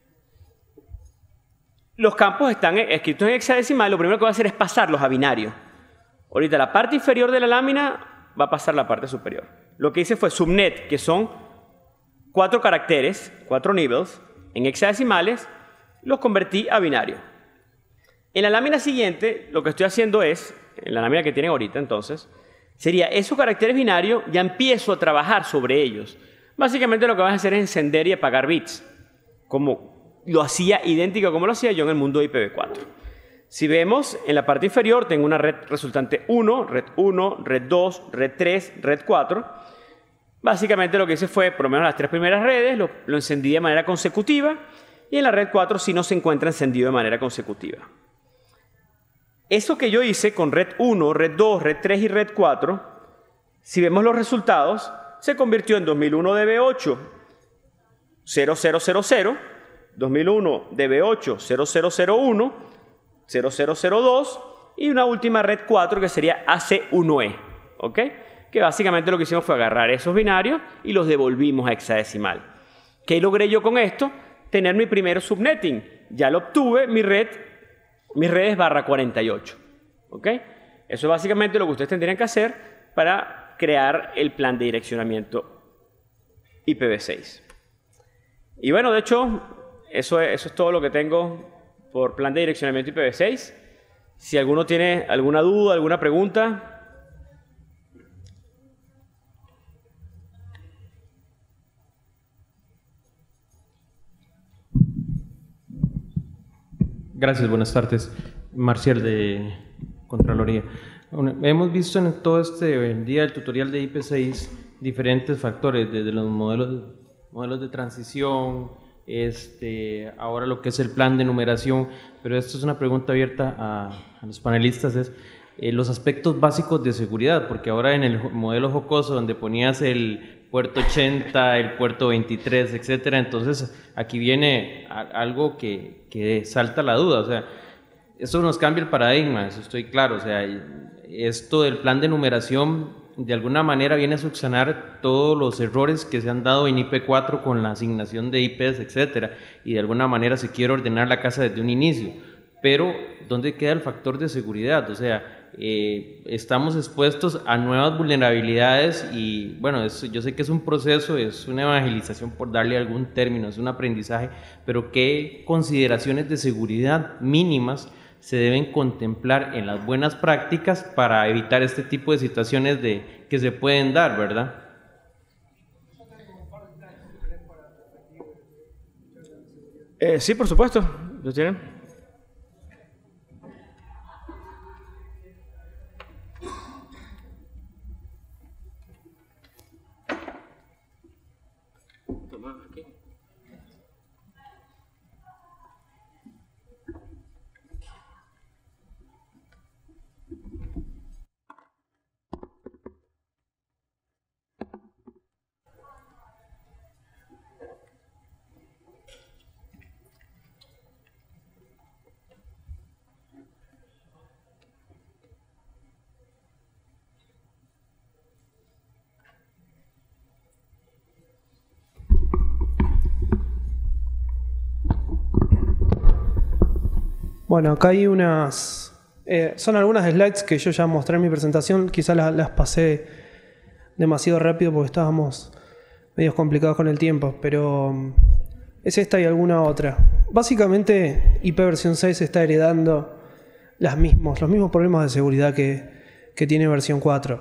los campos están escritos en hexadecimal. Lo primero que voy a hacer es pasarlos a binario. Ahorita la parte inferior de la lámina va a pasar la parte superior. Lo que hice fue subnet, que son cuatro caracteres, cuatro nibbles, en hexadecimales, los convertí a binario. En la lámina siguiente, lo que estoy haciendo es, en la lámina que tienen ahorita entonces, sería esos caracteres binarios, ya empiezo a trabajar sobre ellos. Básicamente lo que vas a hacer es encender y apagar bits, como lo hacía idéntico como lo hacía yo en el mundo de I P v cuatro. Si vemos, en la parte inferior tengo una red resultante uno, red uno, red dos, red tres, red cuatro. Básicamente lo que hice fue, por lo menos las tres primeras redes, lo, lo encendí de manera consecutiva y en la red cuatro sí no se encuentra encendido de manera consecutiva. Eso que yo hice con red uno, red dos, red tres y red cuatro, si vemos los resultados, se convirtió en dos mil uno de B ocho cero cero cero cero, dos mil uno de B ocho cero cero cero uno, cero cero cero dos y una última red cuatro que sería A C uno E, ¿ok? Que básicamente lo que hicimos fue agarrar esos binarios y los devolvimos a hexadecimal. ¿Qué logré yo con esto? Tener mi primer subnetting. Ya lo obtuve, mi red, mi red es barra cuarenta y ocho, ¿ok? Eso es básicamente lo que ustedes tendrían que hacer para crear el plan de direccionamiento I P v seis. Y bueno, de hecho, eso es, eso es todo lo que tengo por plan de direccionamiento I P v seis. Si alguno tiene alguna duda, alguna pregunta. Gracias, buenas tardes. Marcial de Contraloría. Bueno, hemos visto en todo este día del tutorial de I P seis diferentes factores, desde los modelos, modelos de transición, este, ahora lo que es el plan de numeración, pero esto es una pregunta abierta a, a los panelistas, es eh, los aspectos básicos de seguridad, porque ahora en el modelo jocoso donde ponías el puerto ochenta, el puerto veintitrés, etcétera, entonces aquí viene a, algo que, que salta la duda, o sea, esto nos cambia el paradigma, eso estoy claro, o sea, esto del plan de numeración de alguna manera viene a subsanar todos los errores que se han dado en I P cuatro con la asignación de I Ps, etcétera, y de alguna manera se quiere ordenar la casa desde un inicio, pero ¿dónde queda el factor de seguridad? O sea, eh, estamos expuestos a nuevas vulnerabilidades y bueno, eso, yo sé que es un proceso, es una evangelización por darle algún término, es un aprendizaje, pero ¿qué consideraciones de seguridad mínimas se deben contemplar en las buenas prácticas para evitar este tipo de situaciones de, que se pueden dar, ¿verdad? Eh, sí, por supuesto. ¿Lo tienen? Bueno, acá hay unas... Eh, son algunas slides que yo ya mostré en mi presentación. Quizás las, las pasé demasiado rápido porque estábamos medio complicados con el tiempo. Pero um, es esta y alguna otra. Básicamente, I P versión seis está heredando las mismos, los mismos problemas de seguridad que, que tiene versión cuatro.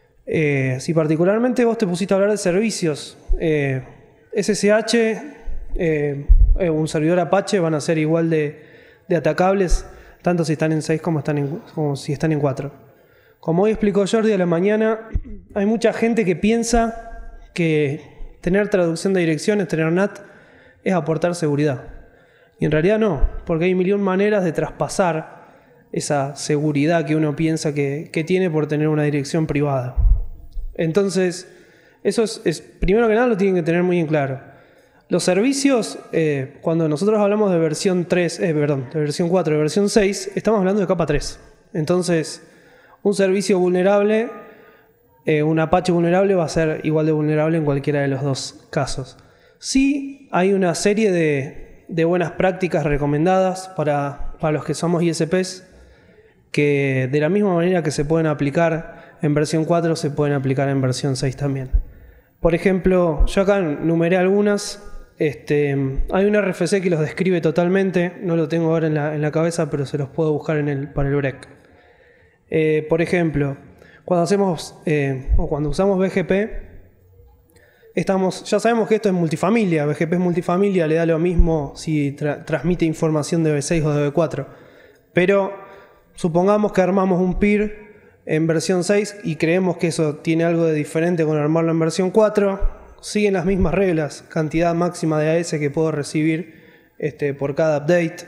Eh, si particularmente vos te pusiste a hablar de servicios, eh, S S H, eh, un servidor Apache van a ser igual de... de atacables, tanto si están en seis como, están en, como si están en cuatro. Como hoy explicó Jordi a la mañana, hay mucha gente que piensa que tener traducción de direcciones, tener N A T, es aportar seguridad. Y en realidad no, porque hay mil y un maneras de traspasar esa seguridad que uno piensa que, que tiene por tener una dirección privada. Entonces, eso es, es primero que nada lo tienen que tener muy en claro. Los servicios, eh, cuando nosotros hablamos de versión tres, eh, perdón, de versión cuatro, de versión seis, estamos hablando de capa tres. Entonces, un servicio vulnerable, eh, un Apache vulnerable va a ser igual de vulnerable en cualquiera de los dos casos. Sí, hay una serie de, de buenas prácticas recomendadas para, para los que somos I S Ps, que de la misma manera que se pueden aplicar en versión cuatro, se pueden aplicar en versión seis también. Por ejemplo, yo acá numeré algunas. Este, hay un R F C que los describe totalmente, no lo tengo ahora en la, en la cabeza, pero se los puedo buscar en el, para el break. Eh, por ejemplo, cuando hacemos eh, o cuando usamos B G P, estamos, ya sabemos que esto es multifamilia, B G P es multifamilia, le da lo mismo si tra transmite información de B seis o de B cuatro. Pero supongamos que armamos un peer en versión seis y creemos que eso tiene algo de diferente con armarlo en versión cuatro. Siguen las mismas reglas, cantidad máxima de A S que puedo recibir este, por cada update.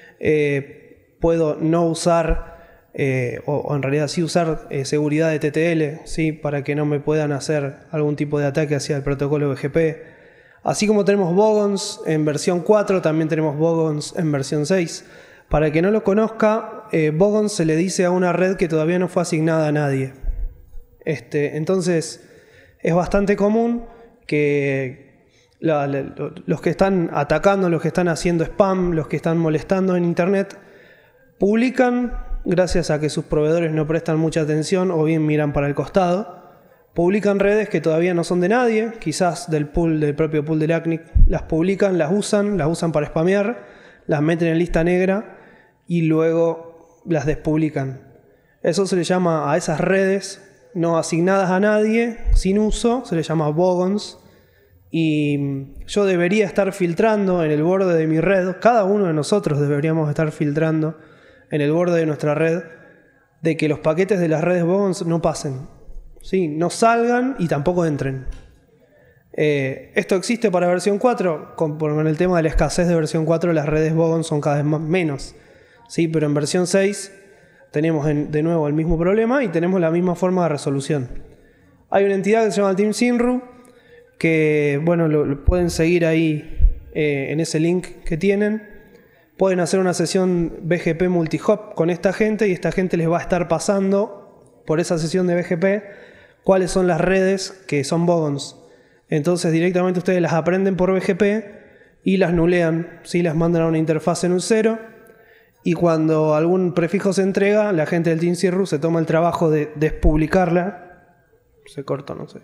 Eh, puedo no usar, eh, o, o en realidad sí usar eh, seguridad de T T L, ¿sí? Para que no me puedan hacer algún tipo de ataque hacia el protocolo B G P. Así como tenemos bogons en versión cuatro, también tenemos bogons en versión seis. Para el que no lo conozca, eh, Bogons se le dice a una red que todavía no fue asignada a nadie. Este, entonces, es bastante común que la, la, los que están atacando, los que están haciendo spam, los que están molestando en internet, publican, gracias a que sus proveedores no prestan mucha atención o bien miran para el costado, publican redes que todavía no son de nadie, quizás del pool, del propio pool del A C N I C, las publican, las usan, las usan para spamear, las meten en lista negra y luego las despublican. Eso se le llama a esas redes no asignadas a nadie, sin uso, se le llama Bogons. Y yo debería estar filtrando en el borde de mi red, cada uno de nosotros deberíamos estar filtrando en el borde de nuestra red, de que los paquetes de las redes Bogons no pasen, ¿sí? No salgan y tampoco entren. Eh, esto existe para versión cuatro, con, con el tema de la escasez de versión cuatro, las redes Bogons son cada vez más, menos, ¿sí? Pero en versión seis tenemos en, de nuevo el mismo problema y tenemos la misma forma de resolución. Hay una entidad que se llama Team Sinru, que bueno, lo, lo pueden seguir ahí eh, en ese link que tienen. Pueden hacer una sesión B G P multihop con esta gente y esta gente les va a estar pasando por esa sesión de B G P cuáles son las redes que son Bogons. Entonces directamente ustedes las aprenden por B G P y las nulean, ¿sí? Las mandan a una interfaz en un cero y cuando algún prefijo se entrega, la gente del Team Sinru se toma el trabajo de despublicarla. Se cortó, no sé.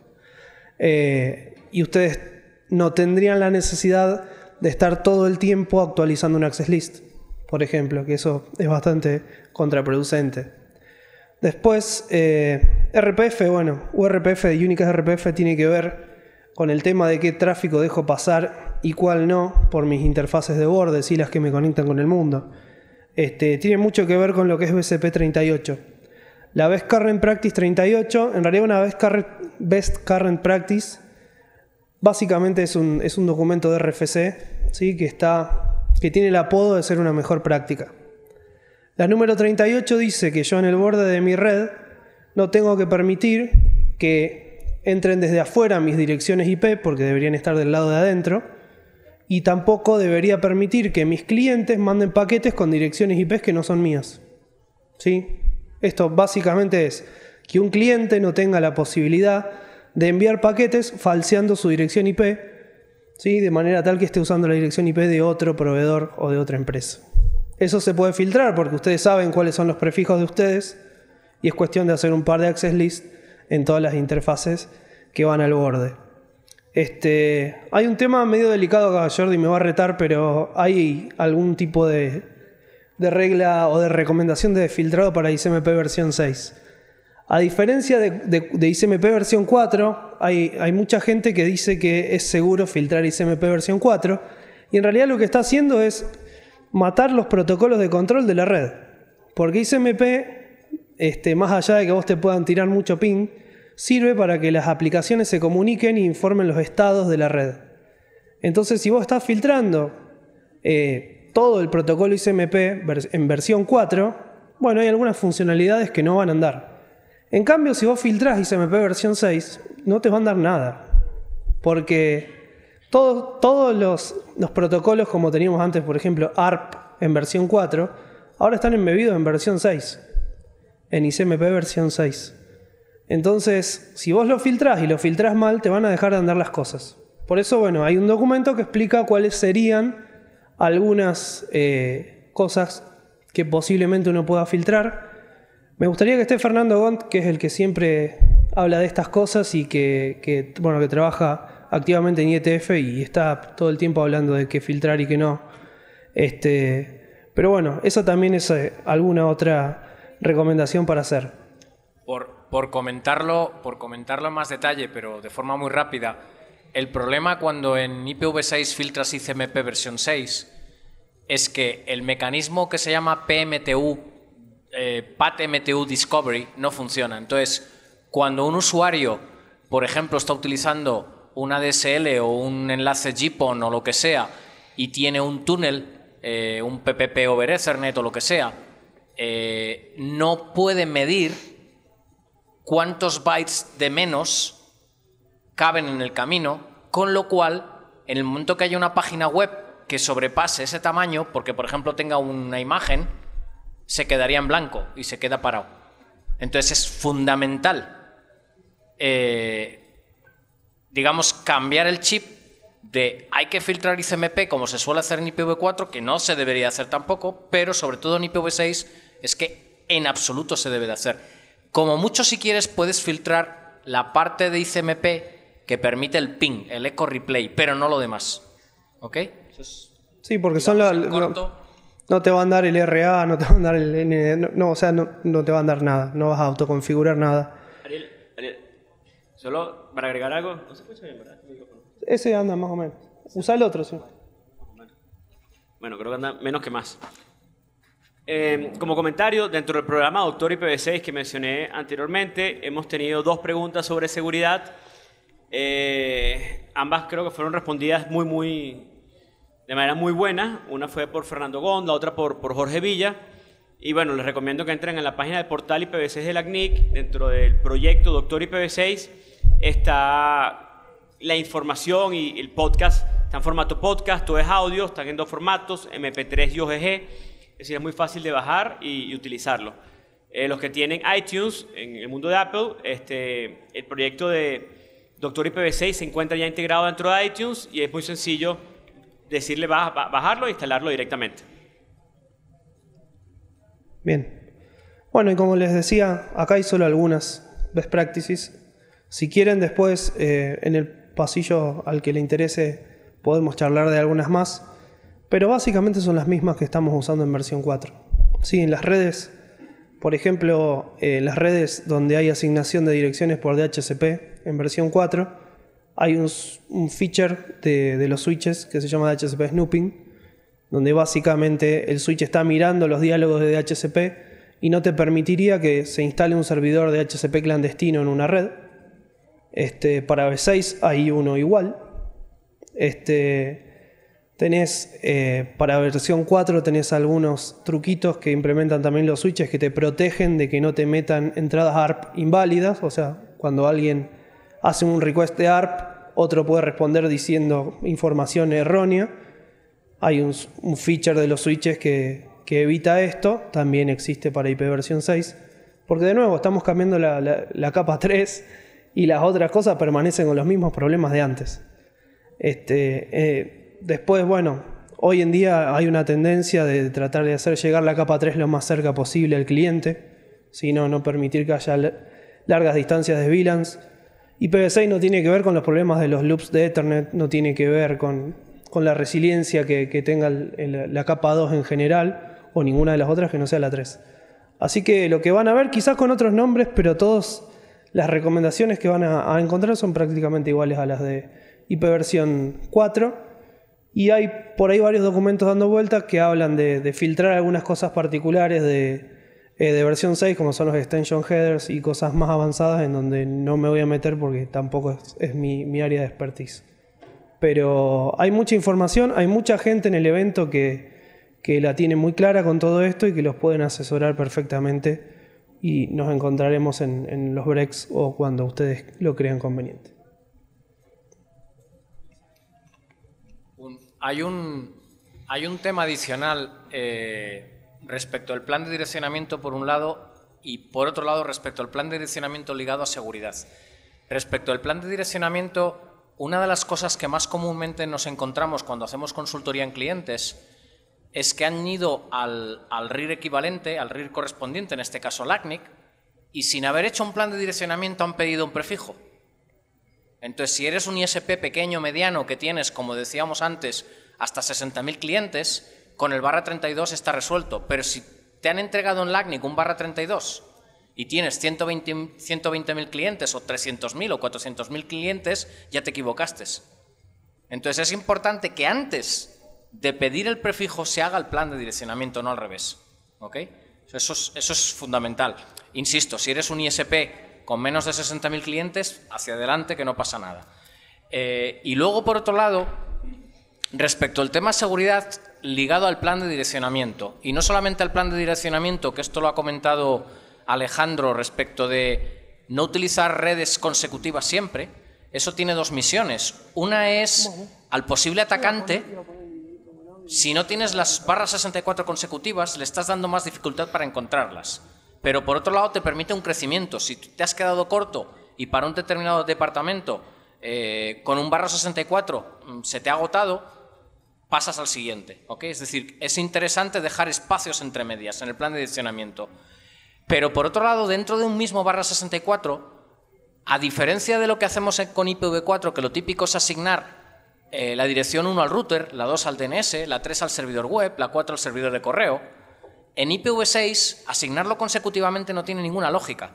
Eh, y ustedes no tendrían la necesidad de estar todo el tiempo actualizando un access list, por ejemplo, que eso es bastante contraproducente. Después, eh, R P F, bueno, U R P F de Unicast R P F tiene que ver con el tema de qué tráfico dejo pasar y cuál no por mis interfaces de borde, y las que me conectan con el mundo. Este, tiene mucho que ver con lo que es B C P treinta y ocho. La Best Current Practice treinta y ocho, en realidad una Best Current, Best Current Practice, básicamente es un, es un documento de R F C, ¿sí? que, está, que tiene el apodo de ser una mejor práctica. La número treinta y ocho dice que yo en el borde de mi red no tengo que permitir que entren desde afuera mis direcciones I P, porque deberían estar del lado de adentro, y tampoco debería permitir que mis clientes manden paquetes con direcciones I P que no son mías. ¿Sí? Esto básicamente es que un cliente no tenga la posibilidad de enviar paquetes falseando su dirección I P, ¿sí? De manera tal que esté usando la dirección I P de otro proveedor o de otra empresa. Eso se puede filtrar porque ustedes saben cuáles son los prefijos de ustedes y es cuestión de hacer un par de access list en todas las interfaces que van al borde. Este, hay un tema medio delicado acá, Jordi me va a retar, pero hay algún tipo de, de regla o de recomendación de filtrado para I C M P versión seis. A diferencia de, de, de I C M P versión cuatro, hay, hay mucha gente que dice que es seguro filtrar I C M P versión cuatro y en realidad lo que está haciendo es matar los protocolos de control de la red. Porque I C M P, este, más allá de que vos te puedan tirar mucho ping, sirve para que las aplicaciones se comuniquen e informen los estados de la red. Entonces, si vos estás filtrando eh, todo el protocolo I C M P en versión cuatro, bueno, hay algunas funcionalidades que no van a andar. En cambio, si vos filtrás I C M P versión seis, no te va a andar nada. Porque todo, todos los, los protocolos, como teníamos antes, por ejemplo, A R P en versión cuatro, ahora están embebidos en versión seis. En I C M P versión seis. Entonces, si vos lo filtrás y lo filtrás mal, te van a dejar de andar las cosas. Por eso, bueno, hay un documento que explica cuáles serían algunas eh, cosas que posiblemente uno pueda filtrar. Me gustaría que esté Fernando Gont, que es el que siempre habla de estas cosas y que, que, bueno, que trabaja activamente en I E T F y está todo el tiempo hablando de qué filtrar y qué no. Este, pero bueno, eso también es eh, alguna otra recomendación para hacer. Por, por, comentarlo, por comentarlo en más detalle, pero de forma muy rápida, el problema cuando en I P v seis filtras I C M P versión seis es que el mecanismo que se llama P M T U, eh, P A T M T U Discovery, no funciona. Entonces, cuando un usuario, por ejemplo, está utilizando una A D S L o un enlace G P O N o lo que sea y tiene un túnel, eh, un P P P over Ethernet o lo que sea, eh, no puede medir cuántos bytes de menos caben en el camino, con lo cual, en el momento que haya una página web que sobrepase ese tamaño, porque por ejemplo tenga una imagen, se quedaría en blanco y se queda parado. Entonces es fundamental, eh, digamos, cambiar el chip de hay que filtrar I C M P como se suele hacer en I P v cuatro, que no se debería hacer tampoco, pero sobre todo en I P v seis es que en absoluto se debe de hacer. Como mucho, si quieres, puedes filtrar la parte de I C M P que permite el ping, el echo replay, pero no lo demás. ¿Ok? Eso es, sí, porque son los... corto. No te van a dar el R A, no te van a dar el N... No, no, o sea, no, no te van a dar nada. No vas a autoconfigurar nada. Ariel, Ariel, solo para agregar algo... No se escucha bien, ¿verdad? Ese anda más o menos. Usa el otro, sí. Bueno, creo que anda menos que más. Eh, como comentario, dentro del programa Doctor I P v seis que mencioné anteriormente, hemos tenido dos preguntas sobre seguridad. Eh, ambas creo que fueron respondidas muy, muy, de manera muy buena. Una fue por Fernando Gond, la otra por, por Jorge Villa. Y bueno, les recomiendo que entren en la página del portal I P v seis de la C N I C. Dentro del proyecto Doctor I P v seis está la información y el podcast. Está en formato podcast, todo es audio, están en dos formatos, M P tres y O G G. Es decir, es muy fácil de bajar y, y utilizarlo. Eh, los que tienen iTunes, en el mundo de Apple, este, el proyecto de Doctor I P v seis se encuentra ya integrado dentro de iTunes y es muy sencillo decirle ba bajarlo e instalarlo directamente. Bien. Bueno, y como les decía, acá hay solo algunas best practices. Si quieren, después eh, en el pasillo al que le interese podemos charlar de algunas más. Pero básicamente son las mismas que estamos usando en versión cuatro. Sí, en las redes, por ejemplo, en eh, las redes donde hay asignación de direcciones por D H C P en versión cuatro, hay un, un feature de, de los switches que se llama D H C P Snooping, donde básicamente el switch está mirando los diálogos de D H C P y no te permitiría que se instale un servidor de D H C P clandestino en una red. Este, para V seis hay uno igual. Este... Tenés, eh, para versión cuatro tenés algunos truquitos que implementan también los switches que te protegen de que no te metan entradas A R P inválidas. O sea, cuando alguien hace un request de A R P, otro puede responder diciendo información errónea. Hay un, un feature de los switches que, que evita esto. También existe para I P versión seis. Porque de nuevo estamos cambiando la, la, la capa tres y las otras cosas permanecen con los mismos problemas de antes. Este... Eh, Después, bueno, hoy en día hay una tendencia de tratar de hacer llegar la capa tres lo más cerca posible al cliente, sino no permitir que haya largas distancias de V LANs. I P v seis no tiene que ver con los problemas de los loops de Ethernet, no tiene que ver con, con la resiliencia que, que tenga el, el, la capa dos en general, o ninguna de las otras que no sea la tres. Así que lo que van a ver, quizás con otros nombres, pero todas las recomendaciones que van a, a encontrar son prácticamente iguales a las de I P versión cuatro. Y hay por ahí varios documentos dando vueltas que hablan de, de filtrar algunas cosas particulares de, eh, de versión seis, como son los extension headers y cosas más avanzadas en donde no me voy a meter porque tampoco es, es mi, mi área de expertise. Pero hay mucha información, hay mucha gente en el evento que, que la tiene muy clara con todo esto y que los pueden asesorar perfectamente y nos encontraremos en, en los breaks o cuando ustedes lo crean conveniente. Hay un, hay un tema adicional eh, respecto al plan de direccionamiento por un lado y por otro lado respecto al plan de direccionamiento ligado a seguridad. Respecto al plan de direccionamiento, una de las cosas que más comúnmente nos encontramos cuando hacemos consultoría en clientes es que han ido al, al R I R equivalente, al R I R correspondiente, en este caso la C N I C, y sin haber hecho un plan de direccionamiento han pedido un prefijo. Entonces, si eres un I S P pequeño, mediano, que tienes, como decíamos antes, hasta sesenta mil clientes, con el barra treinta y dos está resuelto. Pero si te han entregado en la C N I C un barra treinta y dos y tienes ciento veinte mil clientes, o trescientos mil, o cuatrocientos mil clientes, ya te equivocaste. Entonces, es importante que antes de pedir el prefijo se haga el plan de direccionamiento, no al revés. ¿Ok? Eso es, eso es fundamental. Insisto, si eres un I S P con menos de sesenta mil clientes, hacia adelante, que no pasa nada. Eh, y luego, por otro lado, respecto al tema seguridad ligado al plan de direccionamiento, y no solamente al plan de direccionamiento, que esto lo ha comentado Alejandro respecto de no utilizar redes consecutivas siempre, eso tiene dos misiones. Una es al posible atacante, Si no tienes las barras sesenta y cuatro consecutivas, le estás dando más dificultad para encontrarlas. Pero por otro lado te permite un crecimiento. Si te has quedado corto y para un determinado departamento eh, con un barra sesenta y cuatro se te ha agotado, pasas al siguiente, ¿ok? Es decir, es interesante dejar espacios entre medias en el plan de direccionamiento. Pero por otro lado, dentro de un mismo barra sesenta y cuatro, a diferencia de lo que hacemos con I P v cuatro, que lo típico es asignar eh, la dirección uno al router, la dos al D N S, la tres al servidor web, la cuatro al servidor de correo, en I P v seis asignarlo consecutivamente no tiene ninguna lógica.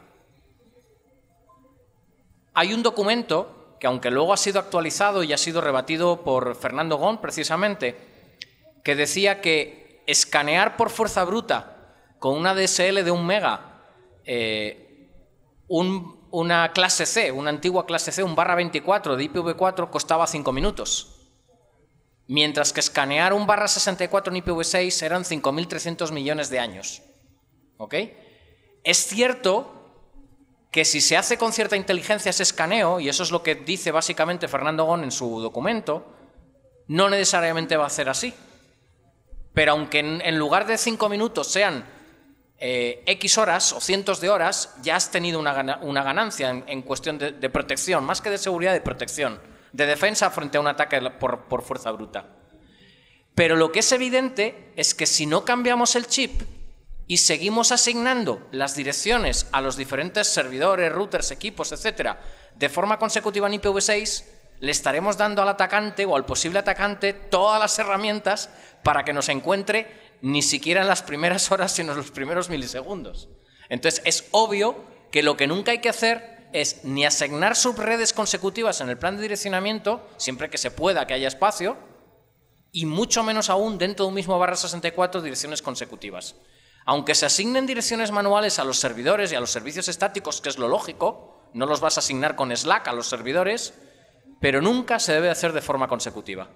Hay un documento que, aunque luego ha sido actualizado y ha sido rebatido por Fernando Gon, precisamente, que decía que escanear por fuerza bruta con una D S L de un mega eh, un, una clase C, una antigua clase C, un barra veinticuatro de I P v cuatro costaba cinco minutos. Mientras que escanear un barra sesenta y cuatro en I P v seis eran cinco mil trescientos millones de años. ¿Ok? Es cierto que si se hace con cierta inteligencia ese escaneo, y eso es lo que dice básicamente Fernando Gon en su documento, no necesariamente va a ser así. Pero aunque en, en lugar de cinco minutos sean eh, X horas o cientos de horas, ya has tenido una, gana, una ganancia en, en cuestión de, de protección, más que de seguridad, de protección, de defensa frente a un ataque por, por fuerza bruta. Pero lo que es evidente es que si no cambiamos el chip y seguimos asignando las direcciones a los diferentes servidores, routers, equipos, etcétera, de forma consecutiva en I P v seis, le estaremos dando al atacante o al posible atacante todas las herramientas para que nos encuentre ni siquiera en las primeras horas, sino en los primeros milisegundos. Entonces, es obvio que lo que nunca hay que hacer es ni asignar subredes consecutivas en el plan de direccionamiento, siempre que se pueda, que haya espacio, y mucho menos aún dentro de un mismo barra sesenta y cuatro direcciones consecutivas. Aunque se asignen direcciones manuales a los servidores y a los servicios estáticos, que es lo lógico, no los vas a asignar con Slack a los servidores, pero nunca se debe hacer de forma consecutiva.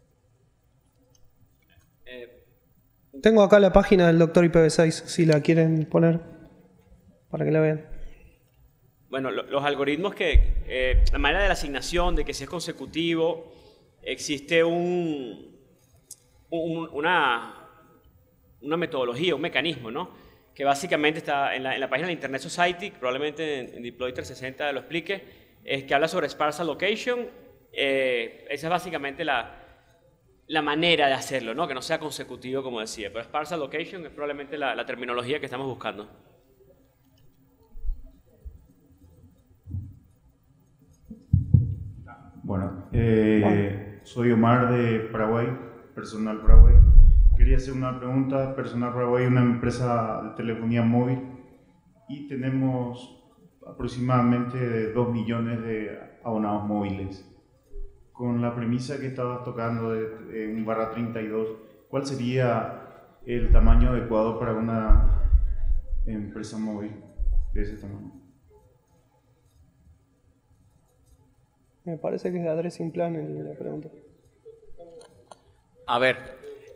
Tengo acá la página del doctor I P v seis, si la quieren poner, para que la vean. Bueno, lo, los algoritmos que, eh, la manera de la asignación, de que si es consecutivo, existe un, un, una... una metodología, un mecanismo, ¿no? Que básicamente está en la, en la página de Internet Society, probablemente en, en Deploy trescientos sesenta lo explique, es que habla sobre Sparse Allocation. Eh, esa es básicamente la, la manera de hacerlo, ¿no? Que no sea consecutivo, como decía, pero Sparse Allocation es probablemente la, la terminología que estamos buscando. Bueno, eh, soy Omar de Paraguay, personal Paraguay. Quería hacer una pregunta. Personal Paraguay es una empresa de telefonía móvil y tenemos aproximadamente dos millones de abonados móviles. Con la premisa que estabas tocando de, de un barra treinta y dos, ¿cuál sería el tamaño adecuado para una empresa móvil de ese tamaño? Me parece que es de Addressing Plan la pregunta. A ver,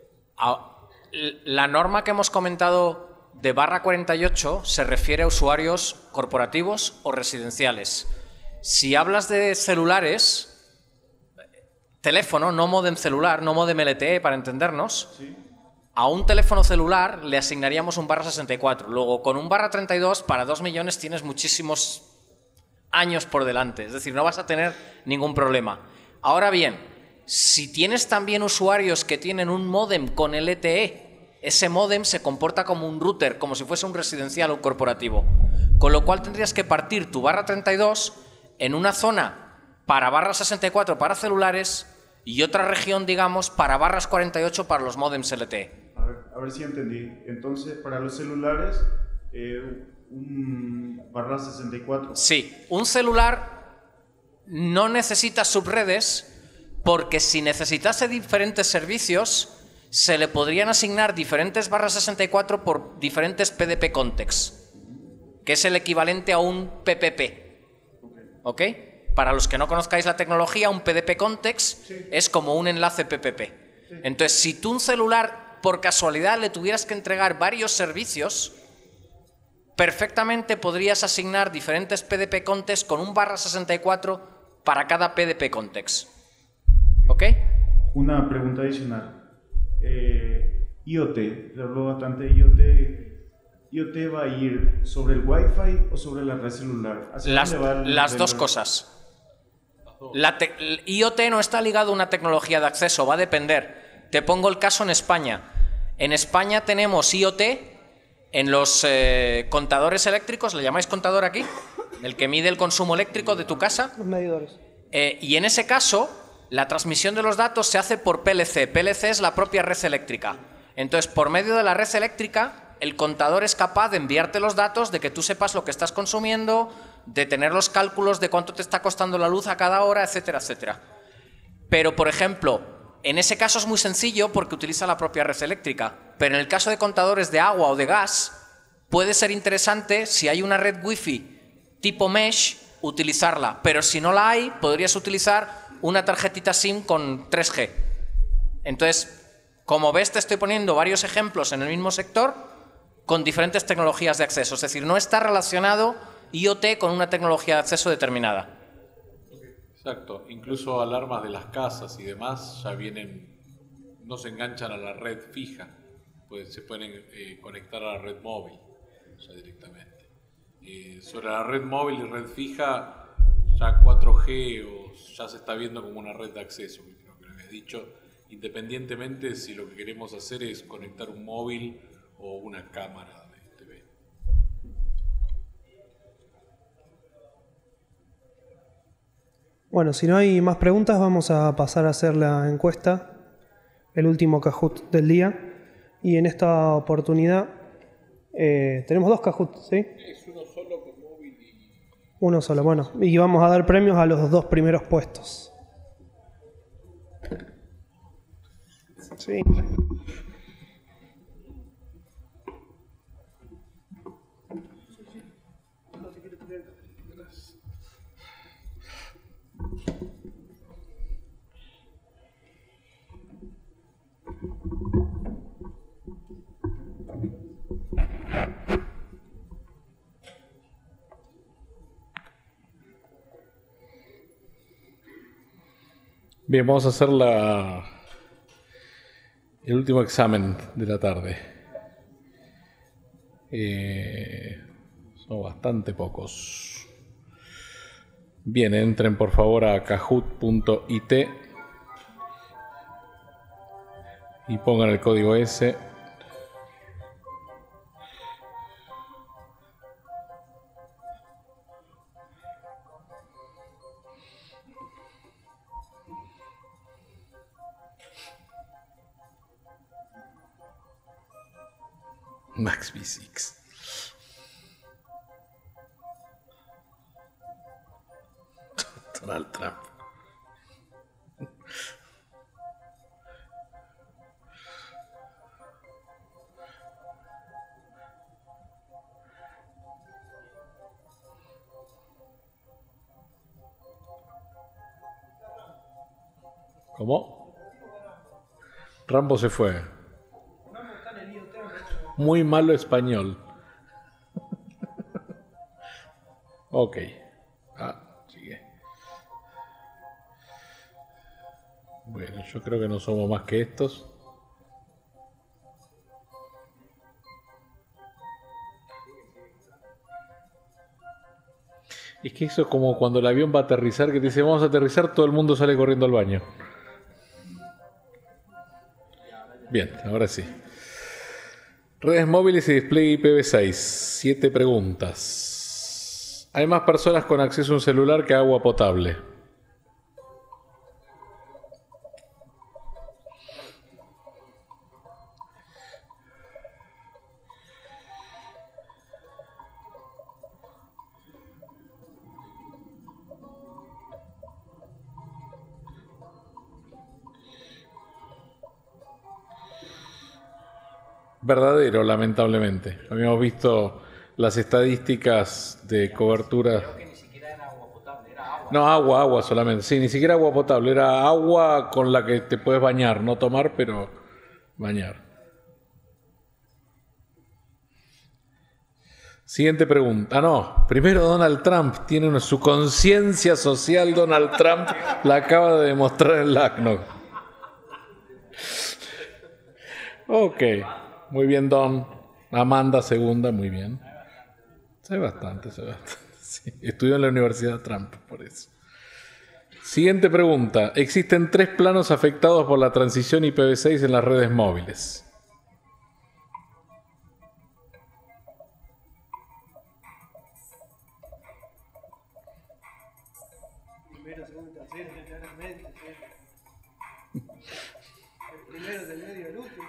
la norma que hemos comentado de barra cuarenta y ocho se refiere a usuarios corporativos o residenciales. Si hablas de celulares, teléfono, no módem celular, no módem L T E para entendernos, ¿sí? A un teléfono celular le asignaríamos un barra sesenta y cuatro. Luego, con un barra treinta y dos, para dos millones tienes muchísimos años por delante. Es decir, no vas a tener ningún problema. Ahora bien, si tienes también usuarios que tienen un módem con L T E, ese módem se comporta como un router, como si fuese un residencial o un corporativo. Con lo cual tendrías que partir tu barra treinta y dos en una zona para barra sesenta y cuatro para celulares y otra región, digamos, para barras cuarenta y ocho para los módems L T E. A ver, a ver si entendí. Entonces, para los celulares, eh, un barra sesenta y cuatro. Sí, un celular no necesita subredes, porque si necesitase diferentes servicios, se le podrían asignar diferentes barras sesenta y cuatro por diferentes P D P contexts, que es el equivalente a un P P P. ¿Ok? Para los que no conozcáis la tecnología, un P D P context sí. es como un enlace P P P. Sí. Entonces, si tú un celular, por casualidad, le tuvieras que entregar varios servicios, perfectamente podrías asignar diferentes P D P contexts con un barra sesenta y cuatro para cada P D P context. ¿Ok? Una pregunta adicional. Eh, IoT, se habló bastante de IoT. ¿IoT va a ir sobre el Wi-Fi o sobre la red celular? Las, las dos cosas. La te, IoT no está ligado a una tecnología de acceso, va a depender. Te pongo el caso en España. En España tenemos IoT en los eh, contadores eléctricos, ¿le llamáis contador aquí? El que mide el consumo eléctrico de tu casa. Los medidores. Eh, y en ese caso, la transmisión de los datos se hace por P L C. P L C es la propia red eléctrica. Entonces, por medio de la red eléctrica, el contador es capaz de enviarte los datos, de que tú sepas lo que estás consumiendo, de tener los cálculos de cuánto te está costando la luz a cada hora, etcétera, etcétera. Pero, por ejemplo, en ese caso es muy sencillo porque utiliza la propia red eléctrica. Pero en el caso de contadores de agua o de gas, puede ser interesante, si hay una red wifi tipo mesh, utilizarla. Pero si no la hay, podrías utilizar una tarjetita SIM con tres G. Entonces, como ves, te estoy poniendo varios ejemplos en el mismo sector con diferentes tecnologías de acceso. Es decir, no está relacionado IoT con una tecnología de acceso determinada. Exacto. Incluso alarmas de las casas y demás ya vienen, no se enganchan a la red fija, pues se pueden eh, conectar a la red móvil ya directamente. Eh, sobre la red móvil y red fija, ya cuatro G o ya se está viendo como una red de acceso, creo que lo habías dicho, independientemente si lo que queremos hacer es conectar un móvil o una cámara de T V. Bueno, si no hay más preguntas, vamos a pasar a hacer la encuesta, el último Kahoot del día. Y en esta oportunidad eh, tenemos dos Kahoot, ¿sí? Es uno solo con móvil y... Uno solo, bueno. Y vamos a dar premios a los dos primeros puestos. Sí. Bien, vamos a hacer la, el último examen de la tarde. Eh, son bastante pocos. Bien, entren por favor a kahoot punto it y pongan el código S. Max V seis. Donald Trump. ¿Cómo? Rambo se fue. Muy malo español. Ok. Ah, sigue. Bueno, yo creo que no somos más que estos. Es que eso es como cuando el avión va a aterrizar, que te dice vamos a aterrizar, todo el mundo sale corriendo al baño. Bien, ahora sí. Redes móviles y display I P v seis. Siete preguntas. Hay más personas con acceso a un celular que a agua potable. Verdadero, lamentablemente. Habíamos visto las estadísticas de cobertura. Creo que ni siquiera era agua potable, era agua. No, agua, agua solamente. Sí, ni siquiera agua potable. Era agua con la que te puedes bañar. No tomar, pero bañar. Siguiente pregunta. Ah, no. Primero Donald Trump. Tiene una, su conciencia social. Donald Trump la acaba de demostrar en L A C N O C. Ok, muy bien, Don. Amanda, segunda, muy bien. Sé bastante, sé bastante. Sí, estudió en la Universidad Trump, por eso. Siguiente pregunta. Existen tres planos afectados por la transición I P v seis en las redes móviles. Primero, segundo, tercero, claramente. ¿sí? El primero del medio del último.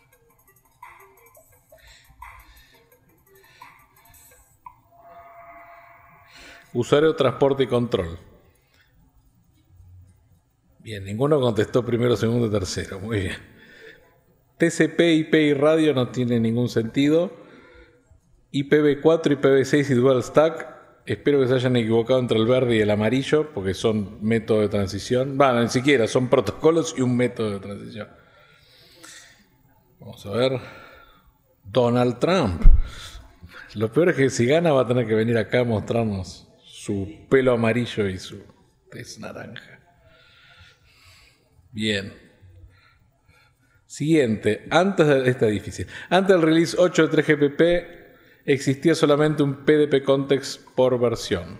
Usuario, transporte y control. Bien, ninguno contestó primero, segundo, tercero. Muy bien. T C P, I P y radio no tiene ningún sentido. I P v cuatro, I P v seis y Dual Stack. Espero que se hayan equivocado entre el verde y el amarillo, porque son métodos de transición. Bueno, ni siquiera, son protocolos y un método de transición. Vamos a ver. Donald Trump. Lo peor es que si gana va a tener que venir acá a mostrarnos su pelo amarillo y su tez naranja. Bien. Siguiente. Antes de esta difícil. Antes del release ocho de tres G P P existía solamente un P D P context por versión.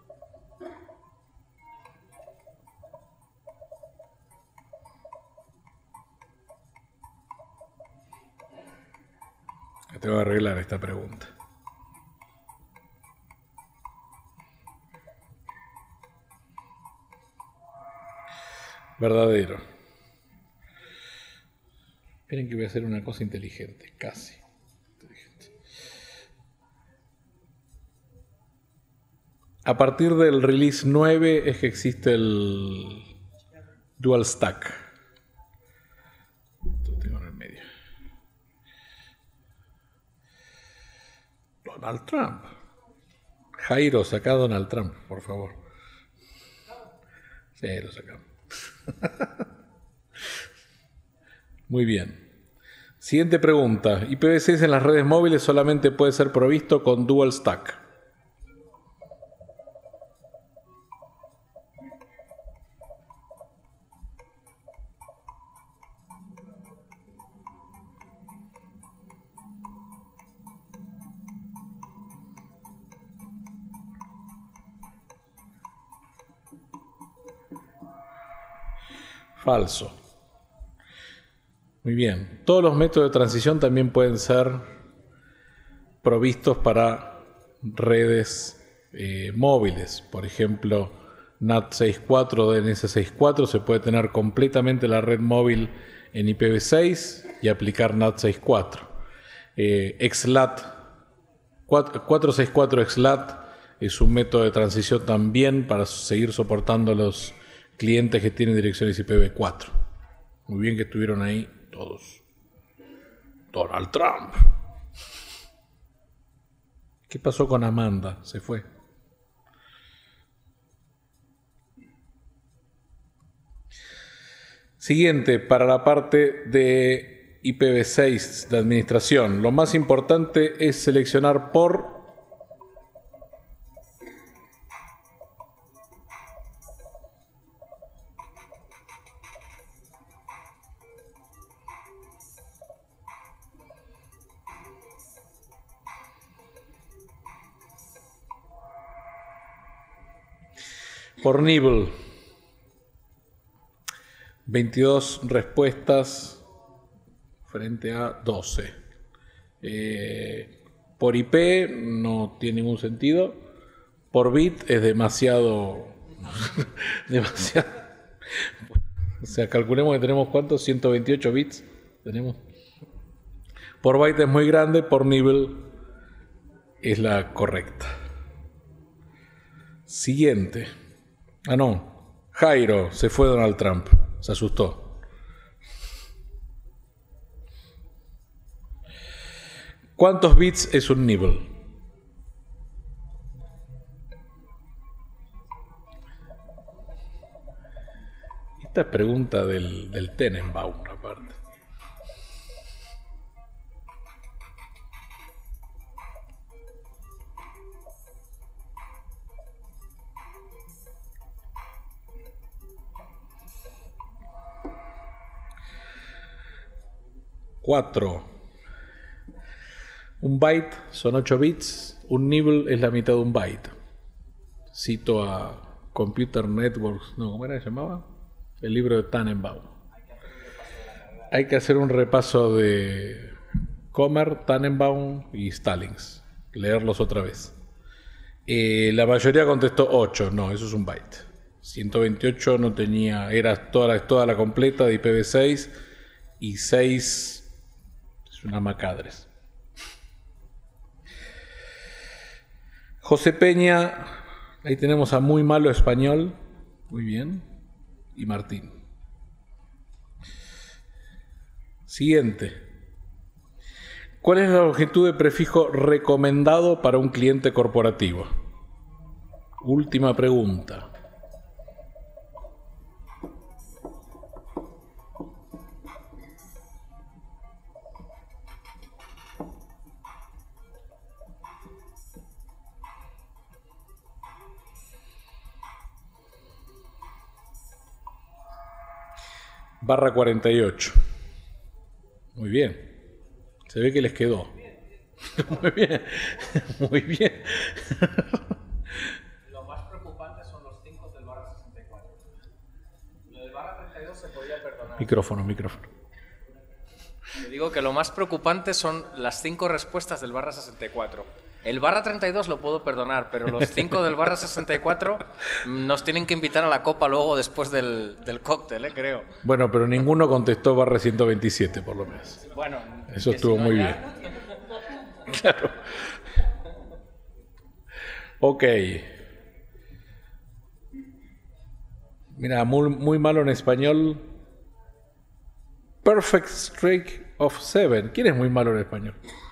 Tengo que arreglar esta pregunta. Verdadero. Esperen que voy a hacer una cosa inteligente, casi. Inteligente. A partir del release nueve es que existe el Dual Stack. Lo tengo en el medio. Donald Trump. Jairo, saca a Donald Trump, por favor. Sí, lo sacamos. Muy bien. Siguiente pregunta. I P v seis en las redes móviles solamente puede ser provisto con Dual Stack. Falso. Muy bien. Todos los métodos de transición también pueden ser provistos para redes eh, móviles. Por ejemplo, N A T sesenta y cuatro o D N S sesenta y cuatro se puede tener completamente la red móvil en I P v seis y aplicar N A T sesenta y cuatro. Eh, X L A T, cuatrocientos sesenta y cuatro X L A T es un método de transición también para seguir soportando los clientes que tienen direcciones I P v cuatro. Muy bien que estuvieron ahí todos. Donald Trump. ¿Qué pasó con Amanda? Se fue. Siguiente, para la parte de I P v seis de administración. Lo más importante es seleccionar por por Nibble. veintidós respuestas frente a doce. Eh, por I P no tiene ningún sentido. Por bit es demasiado... demasiado... O sea, calculemos que tenemos ¿cuántos? ciento veintiocho bits. Tenemos. Por byte es muy grande, por Nibble es la correcta. Siguiente. Ah, no. Jairo, se fue Donald Trump. Se asustó. ¿Cuántos bits es un Nibble? Esta es pregunta del, del Tenenbaum, aparte. cuatro. Un byte son ocho bits. Un nibble es la mitad de un byte. Cito a Computer Networks. No, ¿cómo era que se llamaba? El libro de Tannenbaum. Hay que hacer un repaso de Comer, Tannenbaum y Stallings. Leerlos otra vez. Eh, la mayoría contestó ocho. No, eso es un byte. ciento veintiocho no tenía, era toda la, toda la completa de I P v seis y seis es una macadres. José Peña, ahí tenemos a Muy Malo Español, muy bien, y Martín. Siguiente. ¿Cuál es la longitud de prefijo recomendado para un cliente corporativo? Última pregunta. Barra cuarenta y ocho. Muy bien. Se ve que les quedó. Muy bien. Muy bien. Lo más preocupante son los cinco del barra sesenta y cuatro. Lo del barra treinta y dos se podía perdonar. Micrófono, micrófono. Te digo que lo más preocupante son las cinco respuestas del barra sesenta y cuatro. El barra treinta y dos lo puedo perdonar, pero los cinco del barra sesenta y cuatro nos tienen que invitar a la copa luego después del, del cóctel, ¿eh? Creo. Bueno, pero ninguno contestó barra ciento veintisiete, por lo menos. Bueno, eso estuvo si no muy ya... bien. Claro. Ok. Mira, muy, muy malo en español. Perfect Streak of Seven. ¿Quién es muy malo en español?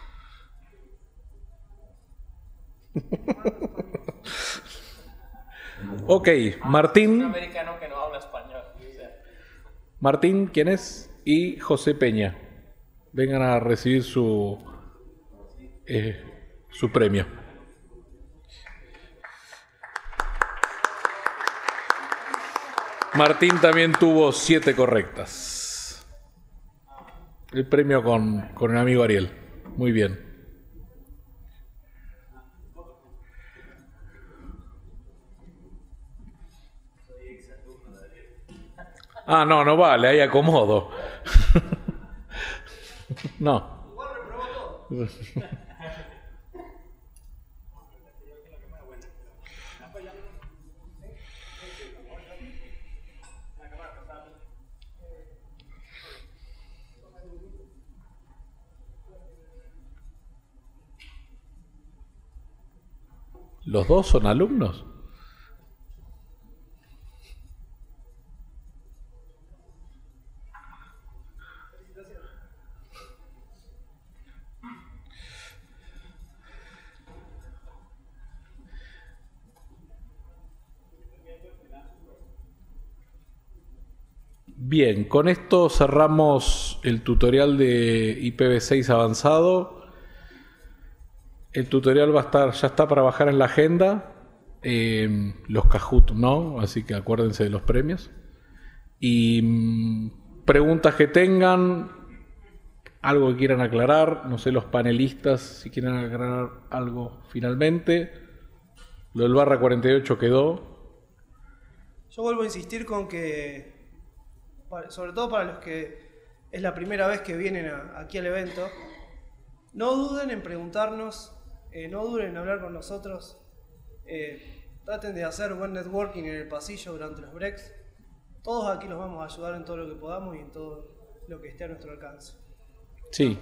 Ok, Martín. Un americano que no habla español. O sea. Martín, ¿quién es? Y José Peña. Vengan a recibir su, eh, su premio. Martín también tuvo siete correctas. El premio con, con el amigo Ariel. Muy bien. Ah, no, no vale, ahí acomodo. No. ¿Los dos son alumnos? Bien, con esto cerramos el tutorial de I P v seis avanzado. El tutorial va a estar, ya está para bajar en la agenda. Eh, los Kahoot no, así que acuérdense de los premios. Y mmm, preguntas que tengan, algo que quieran aclarar, no sé, los panelistas, si quieren aclarar algo finalmente. Lo del barra cuarenta y ocho quedó. Yo vuelvo a insistir con que, sobre todo para los que es la primera vez que vienen a, aquí al evento, no duden en preguntarnos, eh, no duden en hablar con nosotros, eh, traten de hacer buen networking en el pasillo durante los breaks. Todos aquí los vamos a ayudar en todo lo que podamos y en todo lo que esté a nuestro alcance. Sí.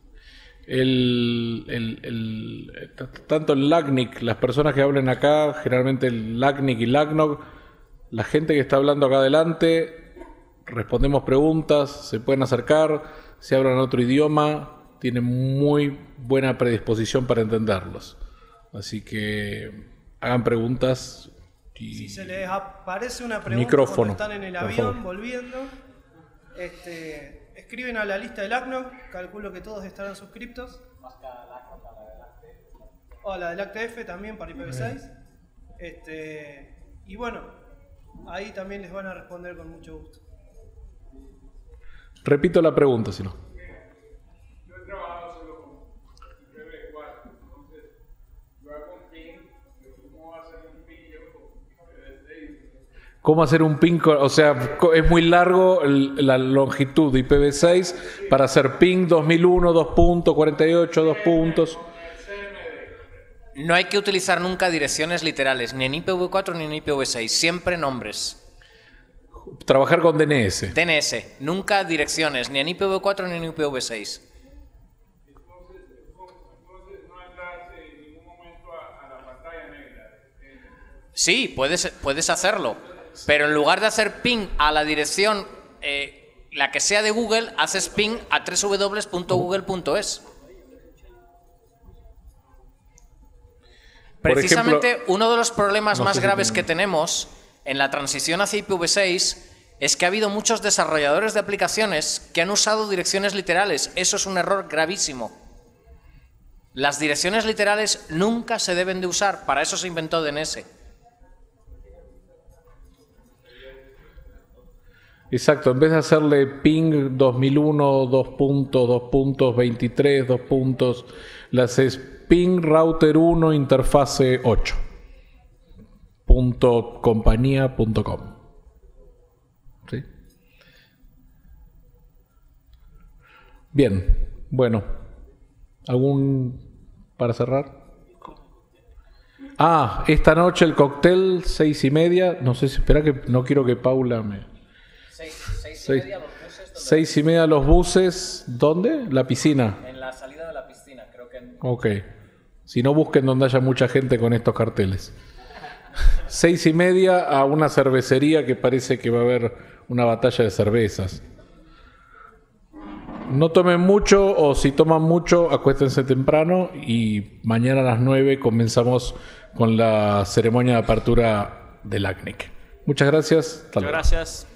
El, el, el, tanto el LACNIC, las personas que hablen acá, generalmente el LACNIC y LACNOG, la gente que está hablando acá adelante, respondemos preguntas, se pueden acercar, si hablan otro idioma, tienen muy buena predisposición para entenderlos. Así que hagan preguntas. Y si se les aparece una pregunta micrófono, cuando están en el avión volviendo, este, escriben a la lista del ACNOG, calculo que todos estarán suscriptos. O a la del A C T F también para I P v seis. Este, y bueno, ahí también les van a responder con mucho gusto. Repito la pregunta, si no. ¿Cómo hacer un ping? O sea, es muy largo el, la longitud de I P v seis para hacer ping dos mil uno, dos puntos, cuarenta y ocho, dos puntos. No hay que utilizar nunca direcciones literales, ni en I P v cuatro ni en I P v seis, siempre nombres. Trabajar con D N S. D N S, nunca direcciones, ni en I P v cuatro ni en I P v seis. Sí, puedes, puedes hacerlo, pero en lugar de hacer ping a la dirección, eh, la que sea de Google, haces ping a doble u doble u doble u punto google punto es. Precisamente ejemplo, uno de los problemas no más sé si graves tenemos. que tenemos en la transición hacia I P v seis es que ha habido muchos desarrolladores de aplicaciones que han usado direcciones literales. Eso es un error gravísimo. Las direcciones literales nunca se deben de usar, para eso se inventó D N S. Exacto, en vez de hacerle ping dos mil uno, dos puntos, dos puntos, veintitrés, dos puntos, le haces ping router uno, interfase ocho. Punto compañía punto com. ¿Sí? Bien, bueno. ¿Algún para cerrar? Ah, esta noche el cóctel, seis y media. No sé si espera que no quiero que Paula me. Seis, seis, y, Seis, media los buses, donde seis y media los buses. ¿Dónde? La piscina. en la salida de la piscina, creo que en... Ok. Si no, busquen donde haya mucha gente con estos carteles. Seis y media a una cervecería que parece que va a haber una batalla de cervezas. No tomen mucho, o si toman mucho, acuéstense temprano y mañana a las nueve comenzamos con la ceremonia de apertura del A C N I C. Muchas gracias. Hasta Muchas luego. gracias.